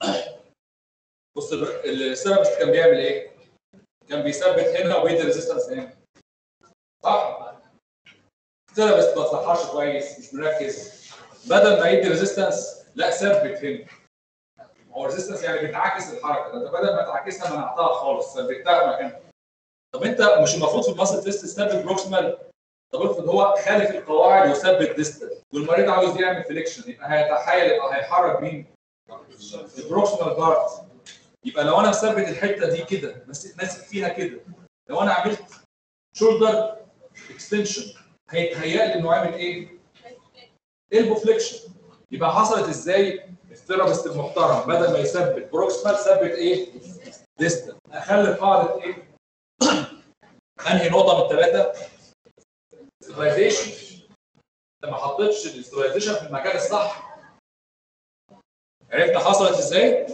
بص السيرابست كان بيعمل ايه؟ كان بيثبت هنا وبيدي ريزيستنس هنا. صح؟ السيرابست ما تصحاش كويس مش مركز. بدل ما يدي ريزيستنس لا ثبت هنا. هو ريزيستنس يعني بتعاكس الحركه، انت بدل ما تعاكسها منعتها خالص ثبتها مكانها. طب انت مش المفروض في الماسل تيست تثبت بروكسيمال؟ طب افرض هو خالف القواعد وثبت ديستال والمريض عاوز يعمل فليكشن يبقى هيتحايل يبقى هيحرك مين؟ البروكسيمال بارت. يبقى لو انا مثبت الحته دي كده بس ماسك فيها كده، لو انا عملت شولدر اكستنشن هيتهيأ لي انه عامل ايه؟ البو فليكشن. يبقى حصلت ازاي؟ الثيرابيست المحترم بدل ما يثبت بروكسيمال ثبت ايه؟ ديستال. اخلي قاعده ايه؟ انهي نقطه من الثلاثه؟ استابلايزيشن. انت ما حطيتش الاستابلايزيشن في المكان الصح. عرفنا حصلت ازاي؟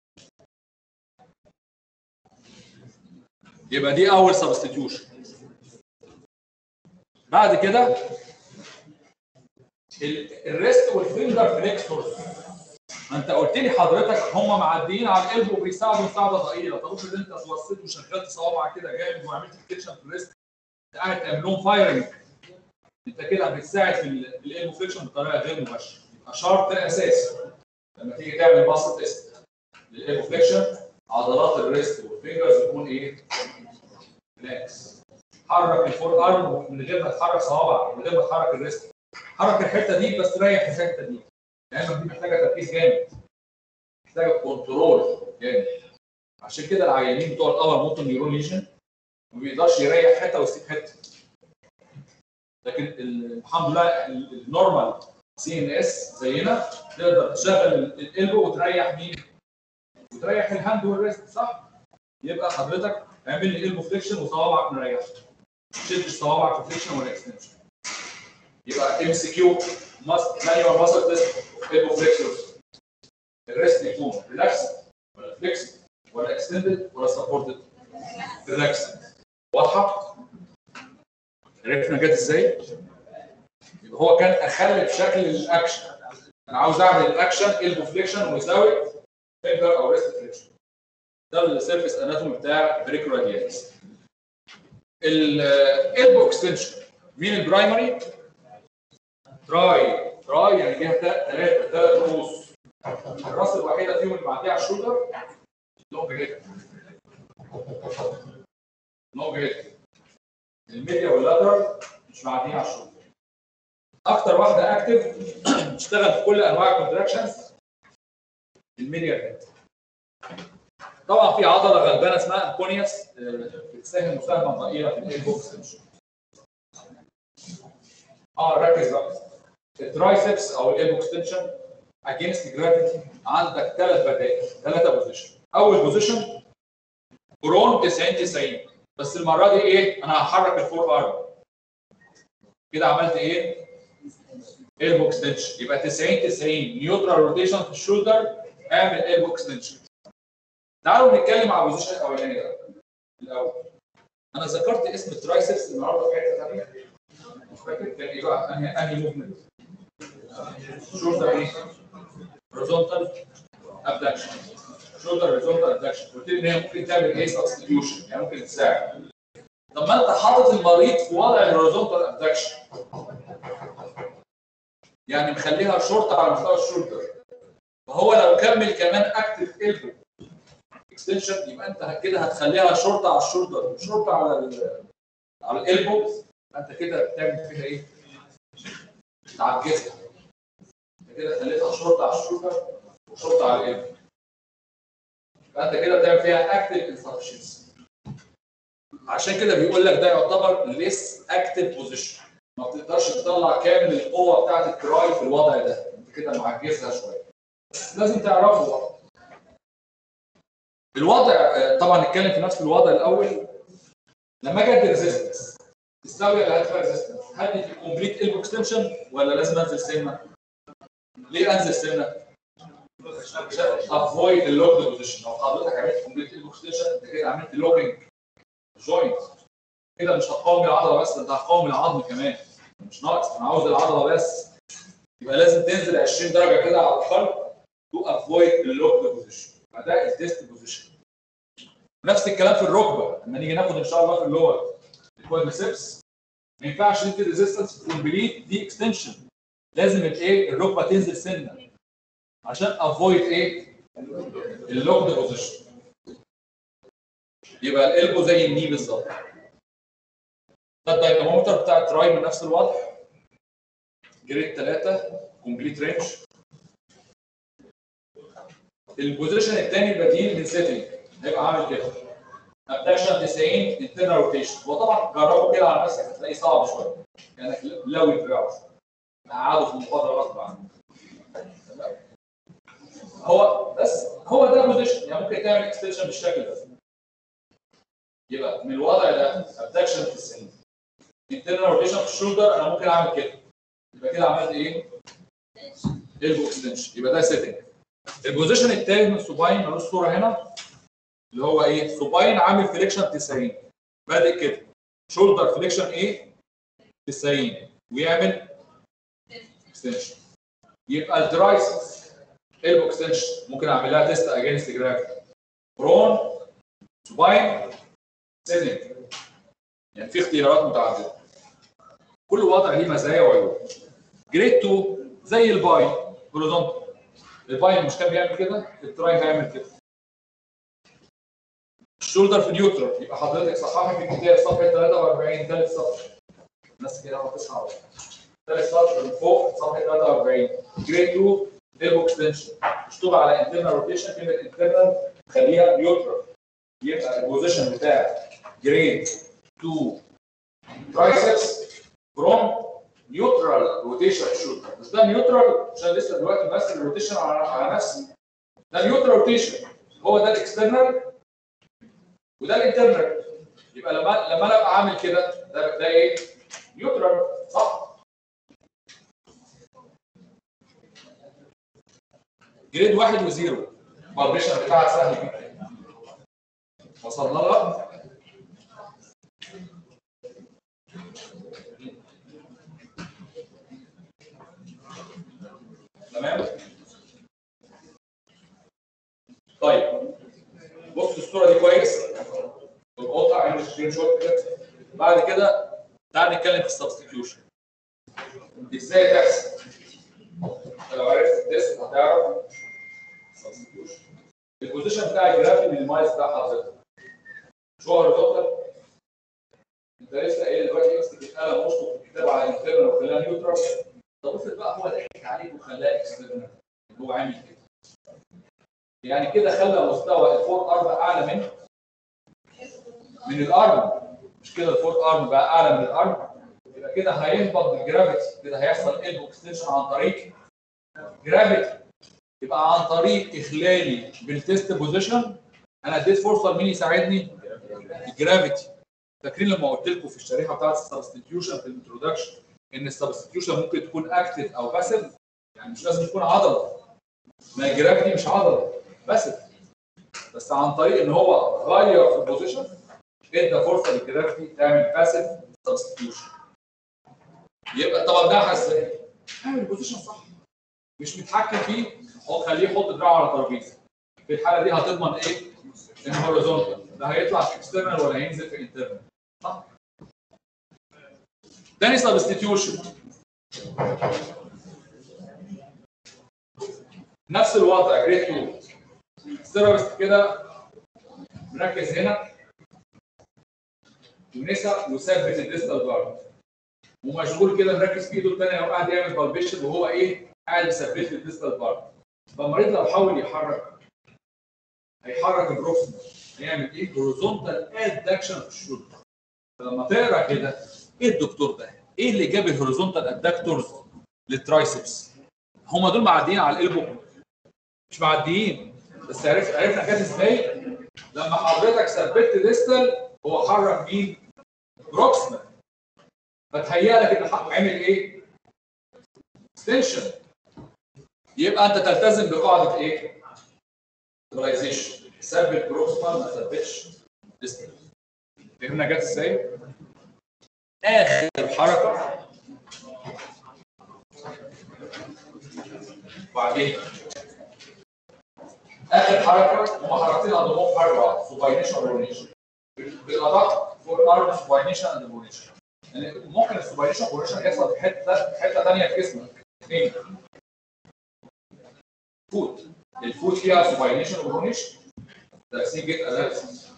يبقى دي اول سبستيتيوشن. بعد كده الريست والفينجر فليكسورز. انت قلت لي حضرتك هم معديين على القلب وبيساعدوا مساعده ضئيله. طب افرض انت توصلت وشغلت صوابعك كده جامد وعملت فليكشن في الريست، انت قاعد تعمل لهم فايرنج. انت كده بتساعد في القلب فليكشن بطريقه غير مباشره. يبقى شرط اساسي لما تيجي تعمل باص تيست للقلب فليكشن عضلات الريست والفينجرز تكون ايه؟ ريلاكس. حرك الفور ارم من غير ما تحرك صوابعك، من غير ما تحرك الريست. حرك الحته دي بس ريح الحته دي، لان دي محتاجه تركيز جامد. محتاجه كنترول جامد. عشان كده العيانين بتوع الأور موتور نيورون ليجن ما بيقدرش يريح حته ويسيب حته. لكن الحمد لله النورمال سي ان اس زينا تقدر تشغل القلب وتريح مين؟ وتريح الهاند والريست، صح؟ يبقى حضرتك اعمل لي قلب فليكشن وصوابعك مريحه. ما تشدش صوابعك في فليكشن ولا اكستنشن. يبقى ام سي كيو مانيوال ماسل تيست قلب فليكشن. الريست يكون ريلاكس ولا فليكس ولا اكستندد ولا سبورتد؟ ريلاكس. واضحه؟ عرفنا جت ازاي؟ يبقى هو كان اخلي بشكل الاكشن. انا عاوز اعمل الاكشن قلب فليكشن ويزود فينجر او ريست فليكشن. ده السيرفيس اناتومي بتاع بريكورادياليس. الالبو اكستنشن مين البرايمري؟ تراي يعني ليها ثلاث رؤوس. الراس الوحيده فيهم اللي معديه على الشولدر لونج هيد. لونج هيد. الميديا واللاترال مش معديين على الشولدر. اكتر واحده اكتف بتشتغل في كل انواع الكونتراكشنز الميديا هيد. طبعا في عضله غلبانه اسمها الكونيوس بتساهم مساهمه ضئيله في الالبو اكستنشن. ركز بقى. الترايسبس او الالبو اكستنشن اجينست جرافيتي عندك ثلاثه بوزيشن. اول بوزيشن برون 90 بس المره دي ايه؟ انا هحرك الفور ارم. كده عملت ايه؟ البو اكستنشن. يبقى 90 نيوترال روتيشن في الشولدر اعمل البو اكستنشن. تعالوا نتكلم على البوزيشن الاولاني ده الاول. انا ذكرت اسم الترايسبس النهارده في حته ثانيه مش فاكر كان ايه بقى؟ انهي موفمنت؟ شولدر ايه؟ هوريزونتال ابدكشن. شولدر هوريزونتال ابدكشن. قلت لي ان هي ممكن تعمل ايه؟ سبستيوشن، يعني ممكن تساعد. طب ما انت حاطط المريض في وضع الهوريزونتال ابدكشن، يعني مخليها شورت على مستوى الشولدر، فهو لو كمل كمان اكتف البو اكستنشن يبقى انت كده هتخليها شورت على الشولدر وشورت على الالبو. انت كده بتعمل فيها ايه؟ بتعجزها. انت كده خليتها شورت على الشولدر وشورت على الالبو. فانت كده بتعمل فيها اكتف انسفشنسي. عشان كده بيقول لك ده يعتبر ليس اكتف بوزيشن. ما بتقدرش تطلع كامل القوه بتاعت التراي في الوضع ده، انت كده معجزها شويه. لازم تعرفه الوضع. طبعا نتكلم في نفس الوضع الاول. لما اجي ادي ريزيستنس الزاويه اللي هتبقى ريزيستنس هدي في كومبليت البو اكستنشن ولا لازم انزل سنه؟ ليه انزل سنه؟ افويد اللوك بوزيشن. لو حضرتك عملت كومبليت البو اكستنشن انت كده عملت لوكينج جوينت، كده مش هتقاوم العضله بس، انت هتقاوم العظم كمان. مش ناقص، انا عاوز العضله بس. يبقى لازم تنزل 20 درجه كده على الاقل تو افويد اللوك بوزيشن. فده التيست بوزيشن. نفس الكلام في الركبه. لما نيجي ناخد ان شاء الله في اللور الكوادريسبس ما ينفعش ندي ريزيستنس كومبليت دي اكستنشن. لازم الايه؟ الركبه تنزل سنه عشان افويد ايه؟ اللوك بوزيشن. يبقى الالبو زي الني بالظبط. ده الداينامومتر بتاع التراي من نفس الوضع. جريد 3 كومبليت رينج. البوزيشن الثاني البديل من سيتنج هيبقى عامل كده. ابدكشن 90 انترنال روتيشن. هو طبعا جربه كده على نفسك هتلاقيه صعب شويه. كانك لوي دراعه. قعدوا في المحاضره غصب عنه. هو ده بوزيشن، يعني ممكن تعمل اكستنشن بالشكل ده. يبقى من الوضع ده ابدكشن 90 انترنال روتيشن في الشولدر انا ممكن اعمل كده. يبقى كده عملت ايه؟ البو اكستنشن. يبقى ده سيتنج. البوزيشن الثاني من سوباين مالوش صوره هنا اللي هو ايه؟ سوباين عامل فليكشن 90 بادئ كده. شولدر فليكشن ايه؟ 90 ويعمل اكستنشن. يبقى الترايسبس البو اكستنشن ممكن اعمل لها تيست اجينست جرافيتي. برون سوباين سيتنج. يعني في اختيارات متعدده. كل وضع ليه مزايا وعيوب. جريد 2 زي الباي هوريزونتال. الباي مش كان بيعمل كده؟ التراي هيعمل كده. الشولدر في نيوترال. يبقى حضرتك صححي في الكتاب صفحه 43 ثالث سطر. الناس كده ما تصحى ثالث سطر من فوق صفحه 43. جريد 2 البو اكستنشن مشطوبه على انترنال روتيشن. كلمه انترنال خليها نيوترال، يبقى البوزيشن بتاع جريد 2 ترايسبس فروم نيوترال روتيشن شولدر. مش ده نيوترال عشان لسه دلوقتي بمثل الروتيشن على نفسي، ده نيوترال روتيشن، هو ده الاكسترنال وده الانترنال. يبقى لما انا ابقى عامل كده ده ايه؟ نيوترال، صح؟ جريد 1 و0 الفايبريشن بتاعها سهل جدا. وصلنا لها؟ تمام؟ طيب بص الصوره دي كويس، القطع عامل سكرين شوت كده. بعد كده تعال نتكلم في السبستيتيوشن ازاي تحصل. لو عرفت التست هتعرف السبستيتيوشن. البوزيشن بتاع الجرافي من المايز بتاع حضرتك شو هوريزونتال. انت لسه قايل دلوقتي امسك القلم واشطب في الكتاب على انترنال وخليها نيوترال. طب افرض بقى هو ضحك عليك وخلاها اكسترنال، هو عامل كده يعني كده خلى مستوى الفور ارم اعلى من الارم. مش كده الفور ارم بقى اعلى من الارم، يبقى كده هيهبط بالجرافيتي، كده هيحصل البو اكستنشن عن طريق جرافيتي. يبقى عن طريق اخلالي بالتست بوزيشن انا اديت فرصه لمين يساعدني؟ الجرافيتي. فاكرين لما قلت لكم في الشريحه بتاعت السبستيتيوشن في الانترودكشن ان السبستيتيوشن ممكن تكون اكتف او باسيف، يعني مش لازم تكون عضله. ما الجرافيتي مش عضله باسيف، بس عن طريق ان هو غير في البوزيشن ادى فرصه للجرافيتي تعمل باسيف سبستيتيوشن. يبقى طبعا ده ازاي؟ اعمل البوزيشن صح، مش متحكم فيه، هو خليه يحط دراعه على الترابيزه. في الحاله دي هتضمن ايه؟ ان هوريزونتال، ده هيطلع في اكسترنال ولا هينزل في انترنال، صح؟ تاني سبستيتيوشن نفس الوضع جريد 2 ستيرابست كده مركز هنا ونسى وثبت الديستال جارد ومشغول كده مركز في ايده الثانيه وقاعد يعمل بالبيشن وهو ايه؟ قاعد يثبت لي الديستال جارد. فالمريض لو حاول يحرك هيحرك البروكسيمال، هيعمل ايه؟ هوريزونتال ادكشن في الشولدر. فلما تقرا كده ايه الدكتور ده؟ ايه اللي جاب الهوريزونتال ادكتورز للترايسبس؟ هم دول معديين على الالبو؟ مش معديين، بس عرفنا كده ازاي؟ لما حضرتك ثبت ديستال هو حرك مين؟ بروكسيمال. فتهيأ لك ان عمل ايه؟ اكستنشن. يبقى انت تلتزم بقاعده ايه؟ ستابلايزيشن، ثبت بروكسيمال ما ثبتش ديستال. فهمنا جت ازاي؟ اخر حركه وبعدين اخر حركه هم حركتين هضمهم في حركه واحده، سوباينيشن ورونيشن. بالادق فور ارم سوباينيشن اند رونيشن. يعني ممكن السوباينيشن والرونيشن يحصل في حته ثانيه في جسمك. اثنين فوت، الفوت فيها سوباينيشن ورونيشن، ده سيجيت اناليسيس.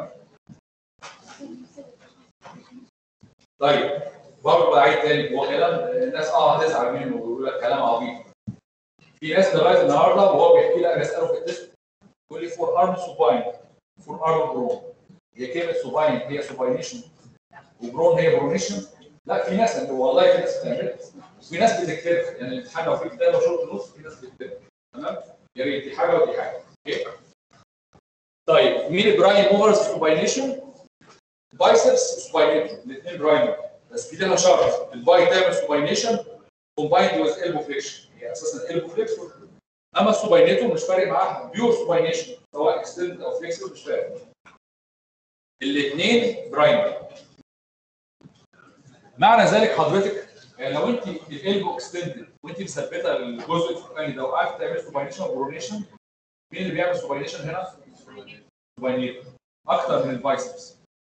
طيب برضه بعيد تاني هو كلام الناس هتزعل منه ويقول لك كلام عبيط. في ناس لغايه النهارده وهو بيحكي لك ناس قالوا في التست يقول لي فور ارم سوباين، فور ارم برون. هي كلمه سوباين هي سوباينيشن وبرون هي برونيشن؟ لا، في ناس والله في ناس بتعملها، في ناس بتكتبها، يعني الامتحان لو في كتابه شورت نص في ناس بتكتبها. تمام؟ يا ريت دي حاجه ودي حاجه. اوكي؟ طيب مين البرايم موفرز سوباينيشن؟ بايسبس سوباينيتو، الاثنين برايم، بس في لها شرط الباي تعمل سوباينيشن كومبايند ويز البو فليكشن، هي اساسا البو فليكسور. اما السوباينيتو مش فارق معاها بيور سوباينيشن سواء اكستند او فليكسور مش فارق. الاثنين برايم. معنى ذلك حضرتك يعني لو انت الالبو اكستندد وانت مثبته الجزء الفوقاني ده وقعدت تعمل سوباينيشن وبرونيشن، مين اللي بيعمل سوباينيشن هنا؟ سوباينيتو اكتر من البايسبس.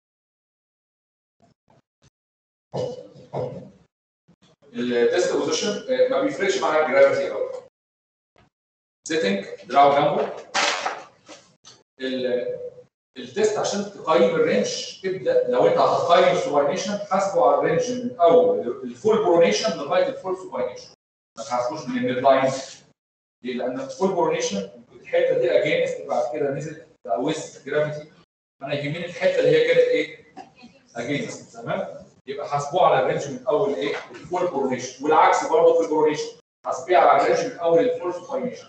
التست بوزيشن ما بيفرقش معاك الجرافيتي قوي. سيتنج دراعه جنبه. التست عشان تقيم الرينج تبدا لو انت هتقيم السوباينيشن حاسبه على الرينج من اول الفول برونيشن لغايه الفول سوباينيشن. ما تحاسبوش من الميد لاين ليه؟ لان فول برونيشن الحته دي اجينست بعد كده نزلت ويز جرافيتي، انا يهمني الحته اللي هي كانت ايه؟ اجينست. تمام؟ يبقى حاسبوه على الرينج من اول ايه؟ الفول برونيشن، والعكس برضه في البرونيشن حاسبيه على الرينج من اول الفول سوباينيشن.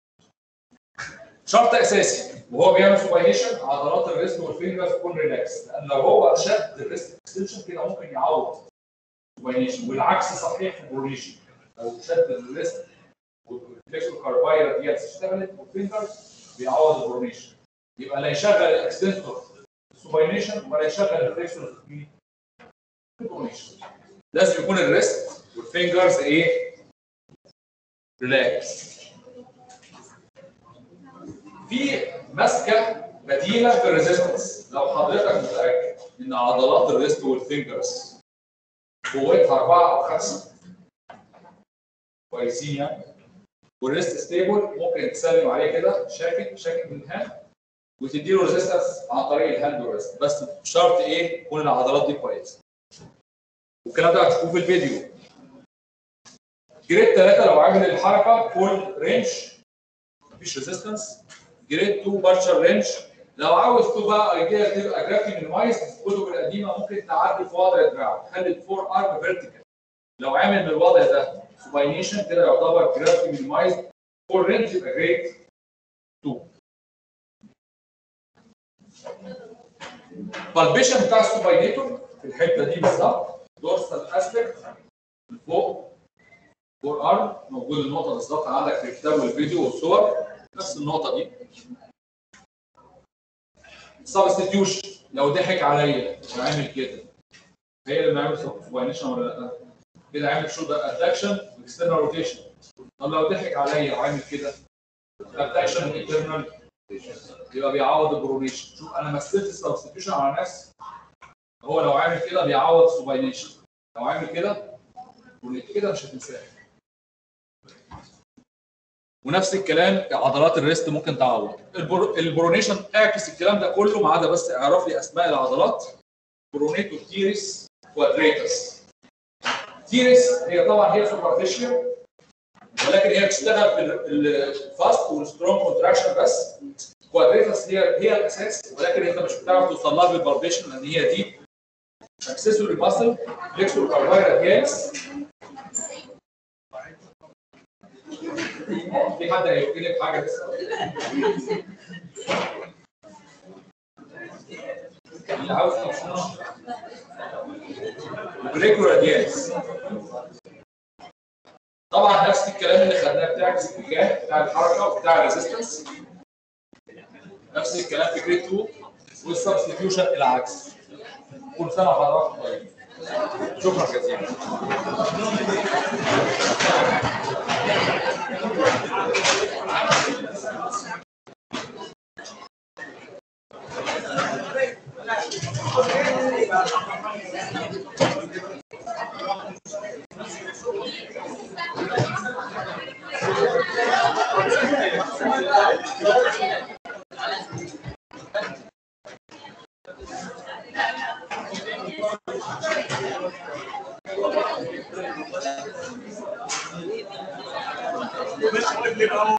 شرط اساسي وهو بيعمل سوباينيشن عضلات الريست والفينجرز تكون ريلاكس، لان لو هو شد الريست اكستنشن كده ممكن يعوض سوباينيشن، والعكس صحيح في البرونيشن، لو شد الريست والفليكسور كارباي راديالس اشتغلت والفينجرز بيعوض البرونيشن، يبقى لا يشغل الاكستنسور سوباينيشن ولا يشغل الفليكسور برونيشن. لازم يكون الريست والفينجرز ايه؟ ريلاكس. في ماسكه بديله في الريزيستنس، لو حضرتك متاكد ان عضلات الريست والفينجرز قوتها 4 أو 5 كويسين يعني، والريست ستيبل، ممكن تسلم عليه كده شاكك من الهاند وتدي له ريزيستنس عن طريق الهاند والريست، بس بشرط ايه؟ تكون العضلات دي كويسه. والكلام ده هتشوفوه في الفيديو. جريد 3 لو عامل الحركه فول رينج مفيش ريزيستنس. جريد 2 بارشال رينج. لو عاوز بقى ايديا تبقى جرافي مينيمايز في الكتب القديمه ممكن تعدي في وضع دراع، تخلي الفور ارم فيرتيكال. لو عامل من الوضع ده سوباينيشن كده يعتبر جرافي مينيمايز. فول رينج يبقى جريد 2. بالبيشن بتاع السوباينيتور في الحته دي بالظبط، دورسال اسبكت من فوق فور ارم، موجود النقطه بالظبط عندك في الكتاب والفيديو والصور، نفس النقطه دي. سبستيتيوشن لو ضحك عليا وعامل كده، هي اللي بنعمل سوباينيشن ولا لا؟ كده عامل شولدر ادكشن واكسترنال روتيشن. طب لو ضحك عليا وعامل كده ادكشن وانترنال، يبقى بيعوض البرونيشن. شوف انا مثلت السبستيتيوشن على نفسي، هو لو عامل كده بيعوض سوباينيشن، لو عامل كده كده مش هتنساه. ونفس الكلام عضلات الريست ممكن تعوض. البرونيشن اعكس الكلام ده كله ما عدا بس اعرف لي اسماء العضلات. برونيتو تيريس كوادريتس. تيريس هي طبعا هي سوبرفيشال، ولكن هي بتشتغل في الفاست والسترونج كونتراكشن بس. كوادريتس هي الاساس، ولكن انت مش بتعرف توصل لها بالباربيشن لان هي دي اكسسوري ماسل فليكسور كارباي راديالس. في حد هيقول لك حاجه لسه؟ اللي عاوز بريكو راديالس. طبعا نفس الكلام اللي خدناه بتاع الاتجاه بتاع الحركه وبتاع الريزستنس، نفس الكلام في جريد 2 والسبستيتيوشن العكس. كل سنه وحضراتكم طيبين. شكرا جزيلا.